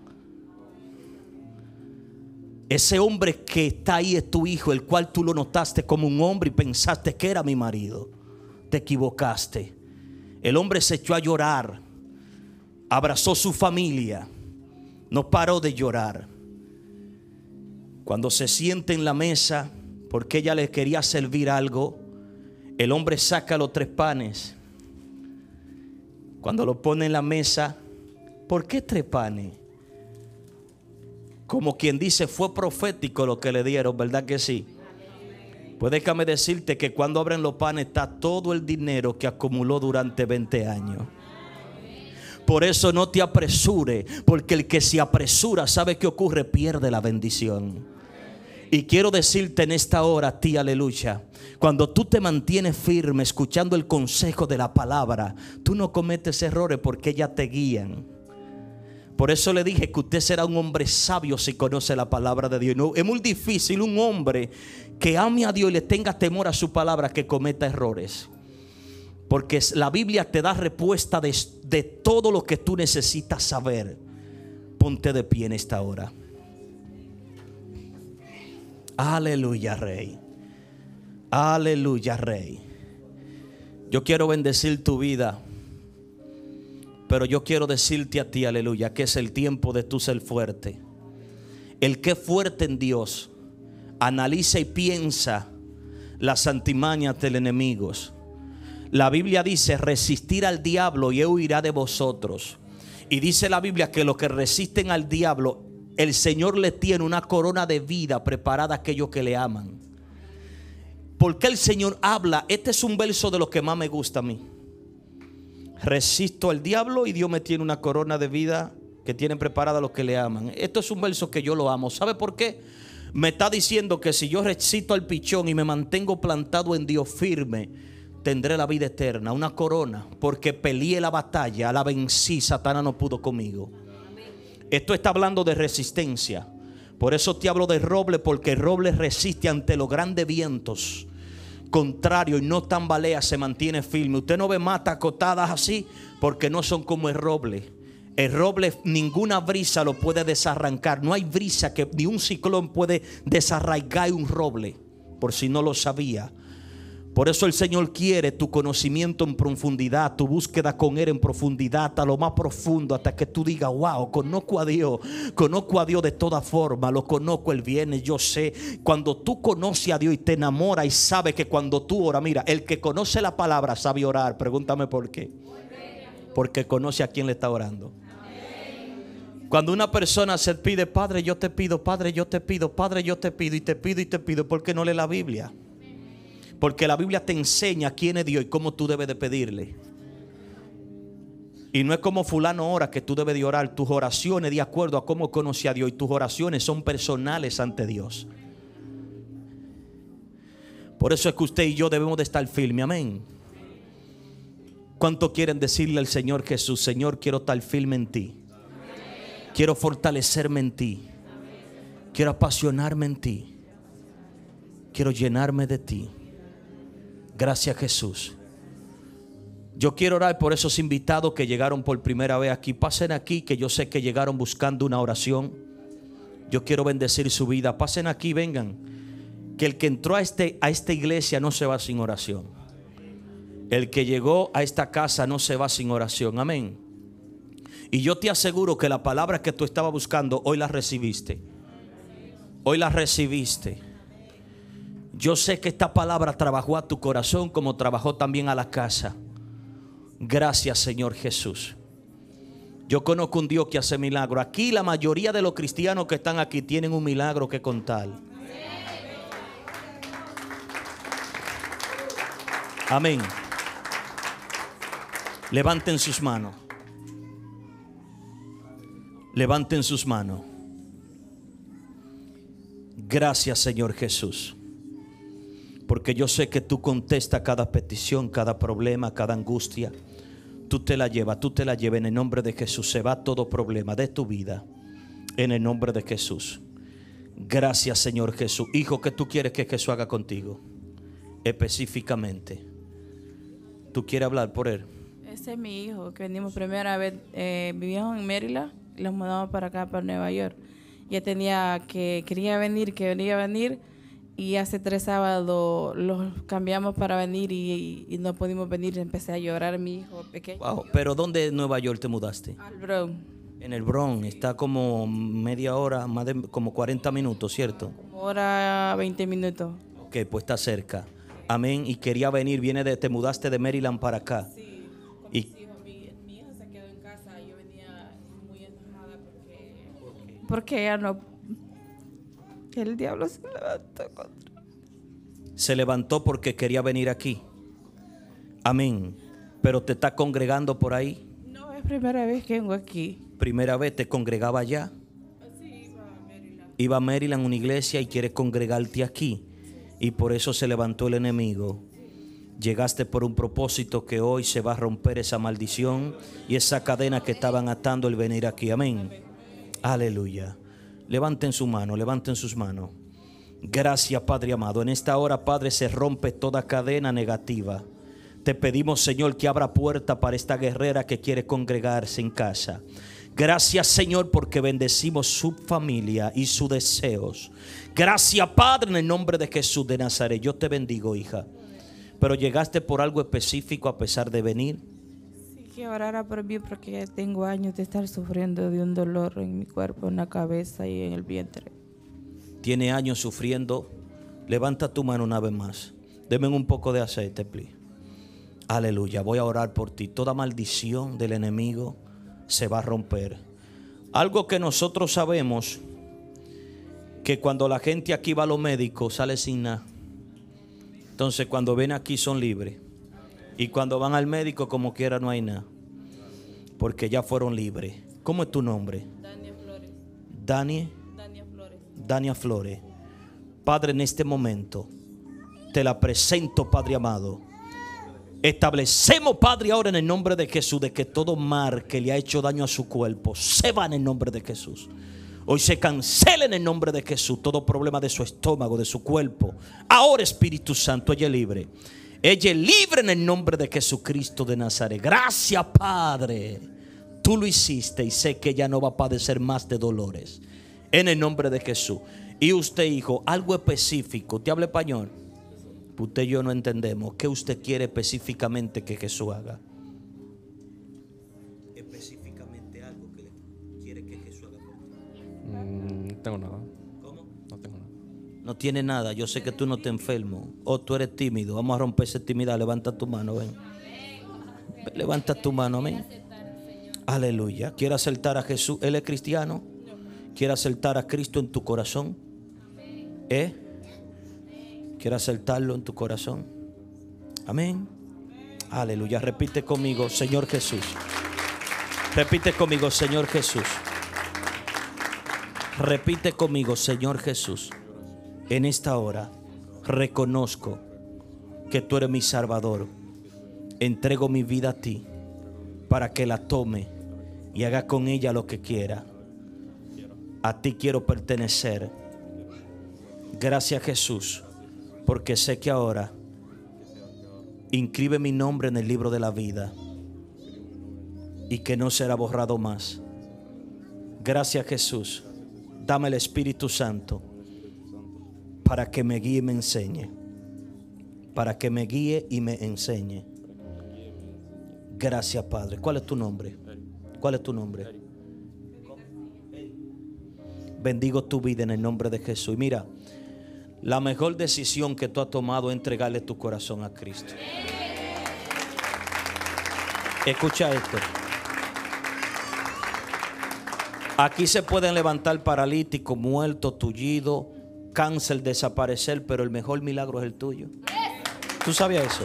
Ese hombre que está ahí es tu hijo, el cual tú lo notaste como un hombre y pensaste que era mi marido. Te equivocaste. El hombre se echó a llorar. Abrazó su familia. No paró de llorar. Cuando se siente en la mesa, porque ella le quería servir algo, el hombre saca los tres panes. Cuando lo pone en la mesa, ¿por qué tres panes? Como quien dice, fue profético lo que le dieron, ¿verdad que sí? Pues déjame decirte que cuando abren los panes está todo el dinero que acumuló durante veinte años. Por eso no te apresure, porque el que se apresura, ¿sabe qué ocurre? Pierde la bendición. Y quiero decirte en esta hora a ti, aleluya, cuando tú te mantienes firme escuchando el consejo de la palabra, tú no cometes errores porque ellas te guían. Por eso le dije que usted será un hombre sabio si conoce la palabra de Dios. No, es muy difícil un hombre que ame a Dios y le tenga temor a su palabra que cometa errores. Porque la Biblia te da respuesta de, de todo lo que tú necesitas saber. Ponte de pie en esta hora. Aleluya, Rey. Aleluya, Rey. Yo quiero bendecir tu vida, pero yo quiero decirte a ti, aleluya, que es el tiempo de tu ser fuerte. El que es fuerte en Dios analiza y piensa las antimañas del enemigo. La Biblia dice: resistir al diablo y él huirá de vosotros. Y dice la Biblia que los que resisten al diablo, el Señor le tiene una corona de vida preparada a aquellos que le aman. ¿Por qué el Señor habla? Este es un verso de los que más me gusta a mí. Resisto al diablo y Dios me tiene una corona de vida que tienen preparada a los que le aman. Esto es un verso que yo lo amo. ¿Sabe por qué? Me está diciendo que si yo resisto al pichón y me mantengo plantado en Dios firme, tendré la vida eterna, una corona, porque peleé la batalla, la vencí, Satanás no pudo conmigo. Esto está hablando de resistencia. Por eso te hablo de roble, porque el roble resiste ante los grandes vientos. Contrario, y no tambalea, se mantiene firme. Usted no ve matas acotadas así, porque no son como el roble. El roble, ninguna brisa lo puede desarrancar. No hay brisa que ni un ciclón puede desarraigar un roble, por si no lo sabía. Por eso el Señor quiere tu conocimiento en profundidad, tu búsqueda con Él en profundidad, a lo más profundo, hasta que tú digas: wow, conozco a Dios, conozco a Dios de toda forma, lo conozco, Él viene, yo sé. Cuando tú conoces a Dios y te enamoras y sabes que cuando tú oras, mira, el que conoce la palabra sabe orar. Pregúntame por qué. Porque conoce a quién le está orando. Cuando una persona se pide: Padre, yo te pido, Padre, yo te pido, Padre, yo te pido, y te pido y te pido, ¿por qué no lee la Biblia? Porque la Biblia te enseña quién es Dios y cómo tú debes de pedirle. Y no es como fulano ora, que tú debes de orar. Tus oraciones de acuerdo a cómo conoce a Dios, y tus oraciones son personales ante Dios. Por eso es que usted y yo debemos de estar firmes. Amén. ¿Cuánto quieren decirle al Señor Jesús: Señor, quiero estar firme en ti? Quiero fortalecerme en ti. Quiero apasionarme en ti. Quiero llenarme de ti. Gracias, Jesús. Yo quiero orar por esos invitados que llegaron por primera vez aquí. Pasen aquí, que yo sé que llegaron buscando una oración. Yo quiero bendecir su vida. Pasen aquí, vengan. Que el que entró a, este, a esta iglesia no se va sin oración. El que llegó a esta casa no se va sin oración. Amén. Y yo te aseguro que la palabra que tú estabas buscando, hoy la recibiste. Hoy la recibiste. Yo sé que esta palabra trabajó a tu corazón como trabajó también a la casa. Gracias, Señor Jesús. Yo conozco un Dios que hace milagros. Aquí la mayoría de los cristianos que están aquí tienen un milagro que contar. Amén. Levanten sus manos. Levanten sus manos. Gracias, Señor Jesús. Porque yo sé que tú contestas cada petición, cada problema, cada angustia. Tú te la llevas, tú te la llevas en el nombre de Jesús. Se va todo problema de tu vida en el nombre de Jesús. Gracias, Señor Jesús. Hijo, ¿qué tú quieres que Jesús haga contigo? Específicamente. ¿Tú quieres hablar por él? Ese es mi hijo, que venimos primera vez, eh, vivíamos en Maryland y los mudamos para acá, para Nueva York. Ya tenía que, quería venir, que quería venir. Y hace tres sábados los cambiamos para venir y, y no pudimos venir. Empecé a llorar, mi hijo pequeño. Wow. ¿Pero dónde en Nueva York te mudaste? Al Bronx. En el Bronx. Está como media hora, más de como cuarenta minutos, ¿cierto? Como hora veinte minutos. Ok, pues está cerca. Amén. Y quería venir, viene de, te mudaste de Maryland para acá. Sí, con y, mis hijos. Mi, mi hija se quedó en casa y yo venía muy enojada porque, porque ella no... El diablo se levantó contra. Se levantó porque quería venir aquí. Amén. Pero te está congregando por ahí. No, es La primera vez que vengo aquí. Primera vez te congregaba allá. Iba a Maryland, una iglesia, y quieres congregarte aquí. Y por eso se levantó el enemigo. Llegaste por un propósito que hoy se va a romper esa maldición y esa cadena que estaban atando el venir aquí. Amén. Aleluya. Levanten su mano, levanten sus manos. Gracias, Padre amado. En esta hora, Padre, se rompe toda cadena negativa. Te pedimos, Señor, que abra puerta para esta guerrera que quiere congregarse en casa. Gracias, Señor, porque bendecimos su familia y sus deseos. Gracias, Padre, en el nombre de Jesús de Nazaret. Yo te bendigo, hija. Pero llegaste por algo específico a pesar de venir. Sí, que orara por mí porque tengo años de estar sufriendo de un dolor en mi cuerpo, en la cabeza y en el vientre. Tiene años sufriendo. Levanta tu mano una vez más. Deme un poco de aceite, please. Aleluya. Voy a orar por ti. Toda maldición del enemigo se va a romper. Algo que nosotros sabemos, que cuando la gente aquí va a los médicos sale sin nada. Entonces cuando ven aquí son libres. Y cuando van al médico como quiera no hay nada. Porque ya fueron libres. ¿Cómo es tu nombre? Dania Flores. Dani. Dania Flores. Dania Flores. Padre, en este momento te la presento, Padre amado. Establecemos, Padre, ahora en el nombre de Jesús, de que todo mal que le ha hecho daño a su cuerpo se va en el nombre de Jesús. Hoy se cancela en el nombre de Jesús todo problema de su estómago, de su cuerpo. Ahora, Espíritu Santo, ella es libre. Ella es libre en el nombre de Jesucristo de Nazaret. Gracias, Padre. Tú lo hiciste y sé que ella no va a padecer más de dolores. En el nombre de Jesús. Y usted, hijo, algo específico. ¿Te habla español? Usted y yo no entendemos. ¿Qué usted quiere específicamente que Jesús haga? Específicamente algo que le quiere que Jesús haga por ti. Mm, no tengo nada. ¿Cómo? No tengo nada. No tiene nada. Yo sé que tú no te enfermo. O tú eres tímido. Vamos a romper esa timidez. Levanta tu mano, ven. Levanta tu mano, amén. Aleluya. ¿Quiere aceptar a Jesús? ¿Él es cristiano? ¿Quiere aceptar a Cristo en tu corazón? ¿Eh? ¿Quiere aceptarlo en tu corazón? Amén. Aleluya. Repite conmigo, Señor Jesús. Repite conmigo, Señor Jesús. Repite conmigo, Señor Jesús. En esta hora reconozco que tú eres mi Salvador. Entrego mi vida a ti para que la tome y haga con ella lo que quiera. A ti quiero pertenecer. Gracias, Jesús, porque sé que ahora inscribe mi nombre en el libro de la vida y que no será borrado más. Gracias, Jesús. Dame el Espíritu Santo para que me guíe y me enseñe. Para que me guíe y me enseñe. Gracias, Padre. ¿Cuál es tu nombre? ¿Cuál es tu nombre? Bendigo tu vida en el nombre de Jesús. Y mira, la mejor decisión que tú has tomado es entregarle tu corazón a Cristo. Escucha esto. Aquí se pueden levantar paralíticos, muertos, tullidos, cáncer, desaparecer, pero el mejor milagro es el tuyo. ¿Tú sabías eso?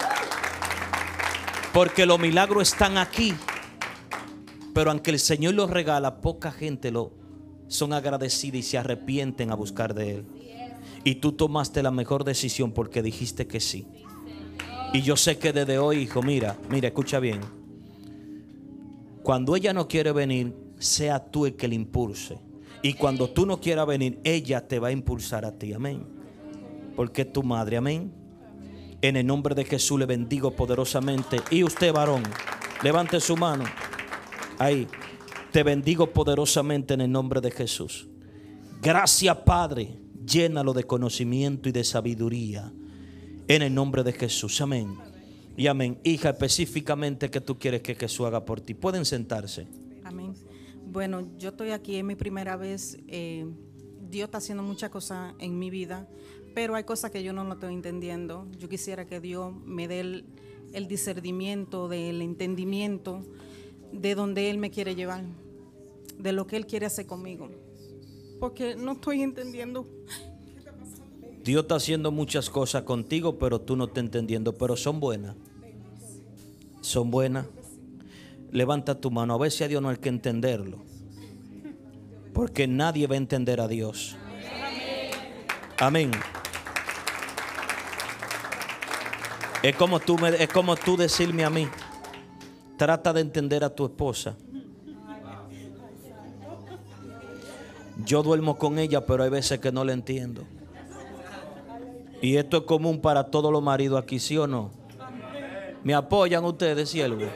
Porque los milagros están aquí, pero aunque el Señor los regala, poca gente lo son agradecidas y se arrepienten a buscar de Él. Y tú tomaste la mejor decisión porque dijiste que sí. Y yo sé que desde hoy, hijo, mira, mira, escucha bien. Cuando ella no quiere venir, sea tú el que le impulse. Y cuando tú no quieras venir, ella te va a impulsar a ti, amén. Porque es tu madre, amén. En el nombre de Jesús le bendigo poderosamente. Y usted, varón, levante su mano. Ahí. Te bendigo poderosamente en el nombre de Jesús. Gracias, Padre. Llénalo de conocimiento y de sabiduría. En el nombre de Jesús. Amén. Y amén. Hija, específicamente, ¿qué tú quieres que Jesús haga por ti? Pueden sentarse. Amén. Bueno, yo estoy aquí, es mi primera vez. Eh, Dios está haciendo muchas cosas en mi vida, pero hay cosas que yo no lo estoy entendiendo. Yo quisiera que Dios me dé el, el discernimiento, del entendimiento de donde Él me quiere llevar, de lo que Él quiere hacer conmigo, porque no estoy entendiendo. Dios está haciendo muchas cosas contigo, pero tú no estás entendiendo, pero son buenas. Son buenas. Levanta tu mano. A ver si a Dios no hay que entenderlo. Porque nadie va a entender a Dios. Amén. Es como tú, me, es como tú decirme a mí, trata de entender a tu esposa. Yo duermo con ella, pero hay veces que no la entiendo. Y esto es común para todos los maridos aquí, ¿sí o no? ¿Me apoyan ustedes, siervos?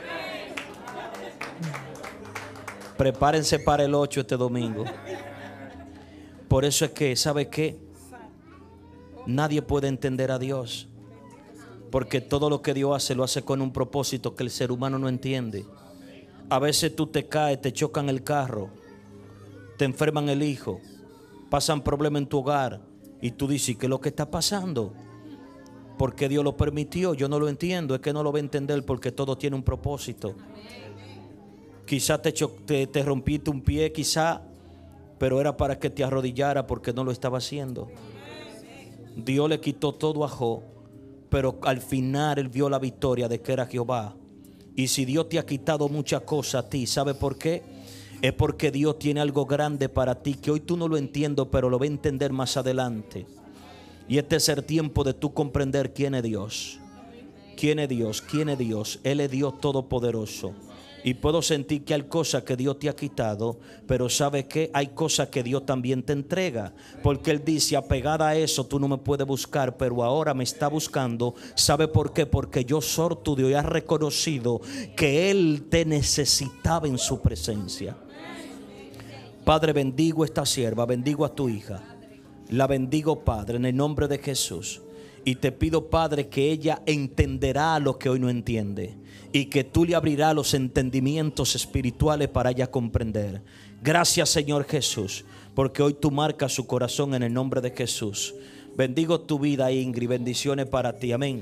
Prepárense para el ocho este domingo. Por eso es que, ¿sabe qué? Nadie puede entender a Dios. Porque todo lo que Dios hace, lo hace con un propósito que el ser humano no entiende. A veces tú te caes, te chocan el carro, te enferman el hijo, pasan problemas en tu hogar. Y tú dices, ¿qué es lo que está pasando? ¿Por qué Dios lo permitió? Yo no lo entiendo. Es que no lo va a entender porque todo tiene un propósito. Quizá te, te, te rompiste un pie, quizá, pero era para que te arrodillara porque no lo estaba haciendo. Dios le quitó todo a Job, pero al final él vio la victoria de que era Jehová. Y si Dios te ha quitado muchas cosas a ti, ¿sabe por qué? Es porque Dios tiene algo grande para ti que hoy tú no lo entiendes, pero lo vas a entender más adelante. Y este es el tiempo de tú comprender quién es Dios. ¿Quién es Dios? ¿Quién es Dios? Él es Dios todopoderoso. Y puedo sentir que hay cosas que Dios te ha quitado, pero ¿sabes qué? Hay cosas que Dios también te entrega. Porque Él dice, apegada a eso, tú no me puedes buscar, pero ahora me está buscando. ¿Sabe por qué? Porque yo soy tu Dios y has reconocido que Él te necesitaba en su presencia. Padre, bendigo a esta sierva, bendigo a tu hija. La bendigo, Padre, en el nombre de Jesús. Y te pido, Padre, que ella entenderá lo que hoy no entiende. Y que tú le abrirás los entendimientos espirituales para ella comprender. Gracias, Señor Jesús, porque hoy tú marcas su corazón en el nombre de Jesús. Bendigo tu vida, Ingrid. Bendiciones para ti. Amén.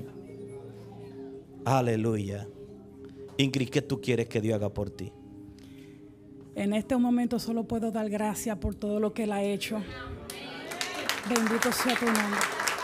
Aleluya. Ingrid, ¿qué tú quieres que Dios haga por ti? En este momento solo puedo dar gracias por todo lo que Él ha hecho. Bendito sea tu nombre.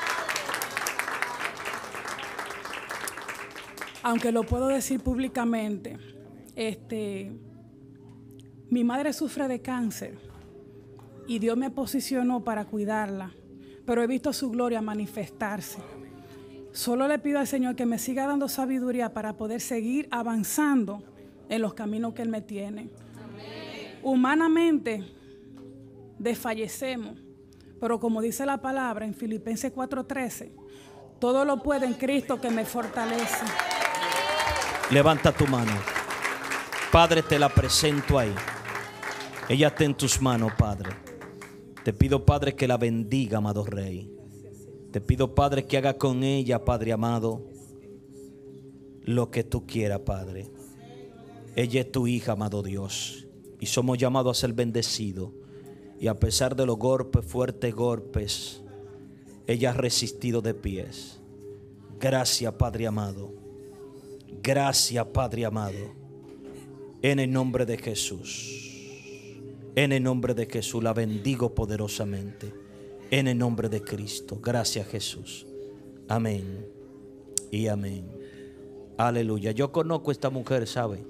Aunque lo puedo decir públicamente, este, mi madre sufre de cáncer y Dios me posicionó para cuidarla, pero he visto su gloria manifestarse. Solo le pido al Señor que me siga dando sabiduría para poder seguir avanzando en los caminos que Él me tiene. Humanamente desfallecemos, pero como dice la palabra en Filipenses cuatro trece, todo lo puedo en Cristo que me fortalece. Levanta tu mano. Padre, te la presento ahí. Ella está en tus manos, Padre. Te pido, Padre, que la bendiga, amado Rey. Te pido, Padre, que haga con ella, Padre amado, lo que tú quieras, Padre. Ella es tu hija, amado Dios. Y somos llamados a ser bendecidos. Y a pesar de los golpes, fuertes golpes, ella ha resistido de pies. Gracias, Padre amado. Gracias, Padre amado. En el nombre de Jesús. En el nombre de Jesús la bendigo poderosamente. En el nombre de Cristo. Gracias, Jesús. Amén. Y amén. Aleluya. Yo conozco a esta mujer, ¿sabe?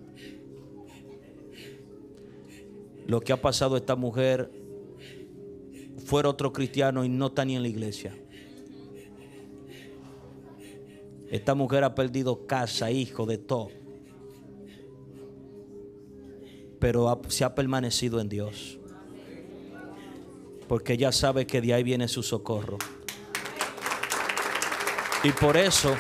Lo que ha pasado a esta mujer, fuera otro cristiano y no está ni en la iglesia. Esta mujer ha perdido casa, hijo, de todo. Pero ha, se ha permanecido en Dios. Porque ella sabe que de ahí viene su socorro. Y por eso,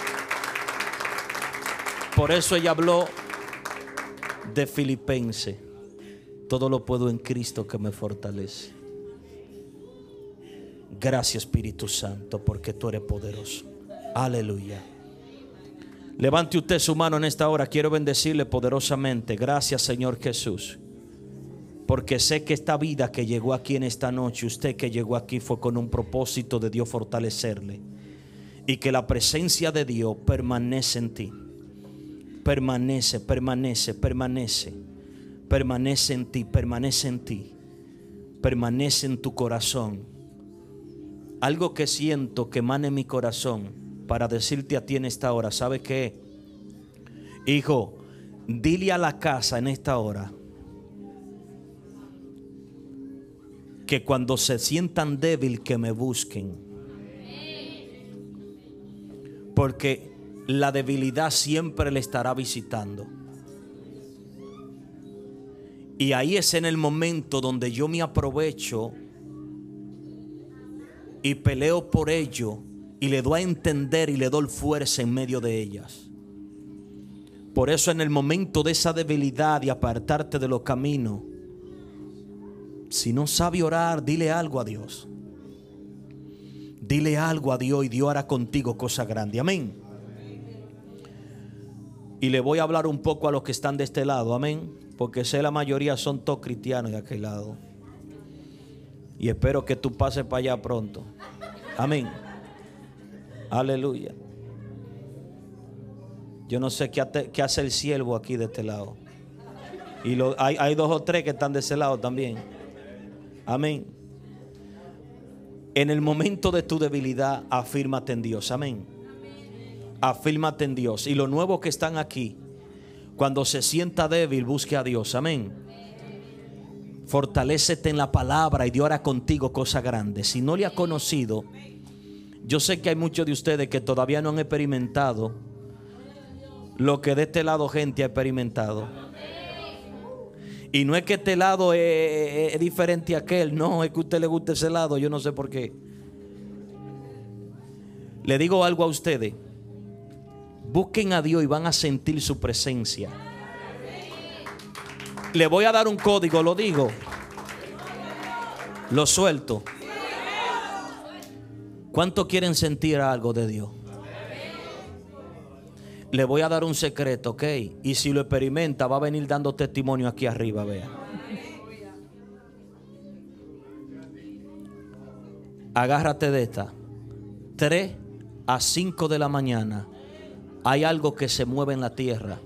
por eso ella habló de Filipenses. Todo lo puedo en Cristo que me fortalece. Gracias, Espíritu Santo, porque tú eres poderoso. Aleluya. Levante usted su mano en esta hora. Quiero bendecirle poderosamente. Gracias, Señor Jesús, porque sé que esta vida que llegó aquí en esta noche, usted que llegó aquí fue con un propósito de Dios fortalecerle. Y que la presencia de Dios permanece en ti. Permanece, permanece, permanece. Permanece en ti, permanece en ti. Permanece en tu corazón. Algo que siento que emana en mi corazón para decirte a ti en esta hora, ¿sabe qué? Hijo, Dile a la casa en esta hora que cuando se sientan débil que me busquen, porque la debilidad siempre le estará visitando. Y ahí es en el momento donde yo me aprovecho y peleo por ello y le doy a entender y le doy fuerza en medio de ellas. Por eso en el momento de esa debilidad y apartarte de los caminos, si no sabe orar, dile algo a Dios. Dile algo a Dios y Dios hará contigo cosa grande. Amén. Y le voy a hablar un poco a los que están de este lado. Amén. Porque sé la mayoría son todos cristianos de aquel lado. Y espero que tú pases para allá pronto. Amén. Aleluya. Yo no sé qué, qué hace el siervo aquí de este lado. Y lo, hay, hay dos o tres que están de ese lado también. Amén. En el momento de tu debilidad, afírmate en Dios. Amén. Afírmate en Dios. Y los nuevos que están aquí, cuando se sienta débil, busque a Dios. Amén. Fortalécete en la palabra y Dios hará contigo cosas grandes. Si no le ha conocido, yo sé que hay muchos de ustedes que todavía no han experimentado lo que de este lado gente ha experimentado. Y no es que este lado es, es, es diferente a aquel. No, es que a usted le gusta ese lado. Yo no sé por qué. Le digo algo a ustedes. Busquen a Dios y van a sentir su presencia. Le voy a dar un código, lo digo. Lo suelto. ¿Cuántos quieren sentir algo de Dios? Le voy a dar un secreto, ¿ok? Y si lo experimenta, va a venir dando testimonio aquí arriba, vea. Agárrate de esta. tres a cinco de la mañana hay algo que se mueve en la tierra.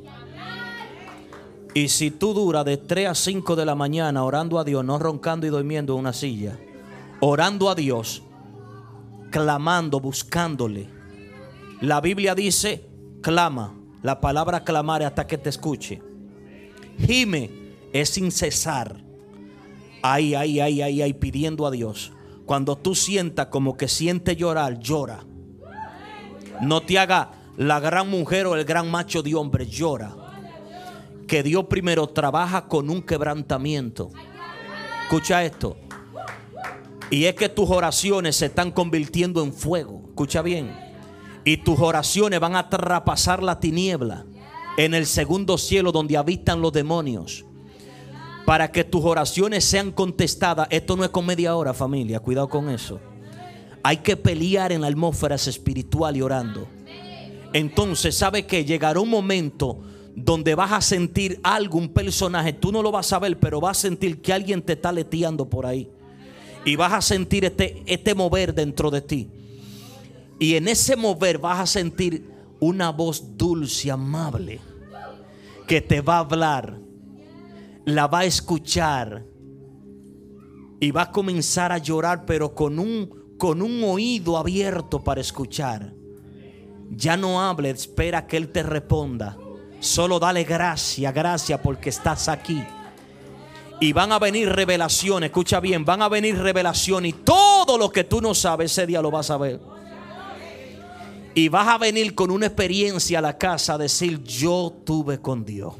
Y si tú duras de tres a cinco de la mañana orando a Dios, no roncando y durmiendo en una silla, orando a Dios, clamando, buscándole. La Biblia dice, clama. La palabra clamar es hasta que te escuche. Gime es sin cesar. Ahí, ahí, ahí, ahí, ahí, pidiendo a Dios. Cuando tú sientas como que sientes llorar, llora. No te haga la gran mujer o el gran macho de hombre, llora. Que Dios primero trabaja con un quebrantamiento. Escucha esto. Y es que tus oraciones se están convirtiendo en fuego. Escucha bien. Y tus oraciones van a traspasar la tiniebla en el segundo cielo donde habitan los demonios. Para que tus oraciones sean contestadas. Esto no es con media hora, familia. Cuidado con eso. Hay que pelear en la atmósfera espiritual y orando. Entonces, ¿sabe qué? Llegará un momento donde vas a sentir algo, un personaje. Tú no lo vas a ver, pero vas a sentir que alguien te está leteando por ahí. Y vas a sentir este, este mover dentro de ti. Y en ese mover vas a sentir una voz dulce, amable, que te va a hablar. La va a escuchar. Y va a comenzar a llorar, pero con un, con un oído abierto para escuchar. Ya no hable, espera que Él te responda. Solo dale gracias, gracias porque estás aquí. Y van a venir revelaciones, escucha bien, van a venir revelaciones. Y todo lo que tú no sabes, ese día lo vas a ver. Y vas a venir con una experiencia a la casa a decir, yo tuve con Dios.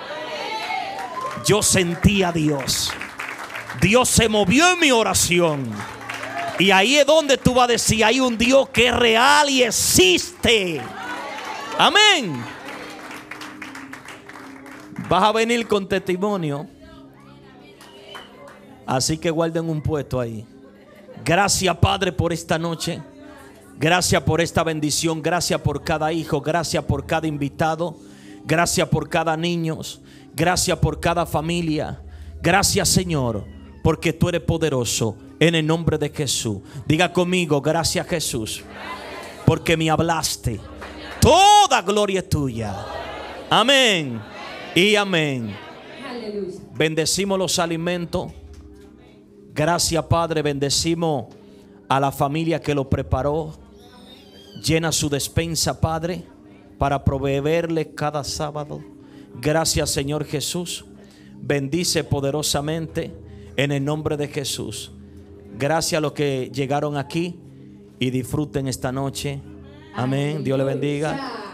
Yo sentí a Dios. Dios se movió en mi oración. Y ahí es donde tú vas a decir, hay un Dios que es real y existe. Amén. Vas a venir con testimonio. Así que guarden un puesto ahí. Gracias, Padre, por esta noche. Gracias por esta bendición. Gracias por cada hijo. Gracias por cada invitado. Gracias por cada niño. Gracias por cada familia. Gracias, Señor, porque tú eres poderoso. En el nombre de Jesús. Diga conmigo, gracias, Jesús, porque me hablaste. Toda gloria es tuya. Amén y amén. Bendecimos los alimentos. Gracias, Padre. Bendecimos a la familia que lo preparó. Llena su despensa, Padre, para proveerle cada sábado, Gracias, Señor Jesús. Bendice poderosamente en el nombre de Jesús. Gracias a los que llegaron aquí y disfruten esta noche. Amén. Dios le bendiga.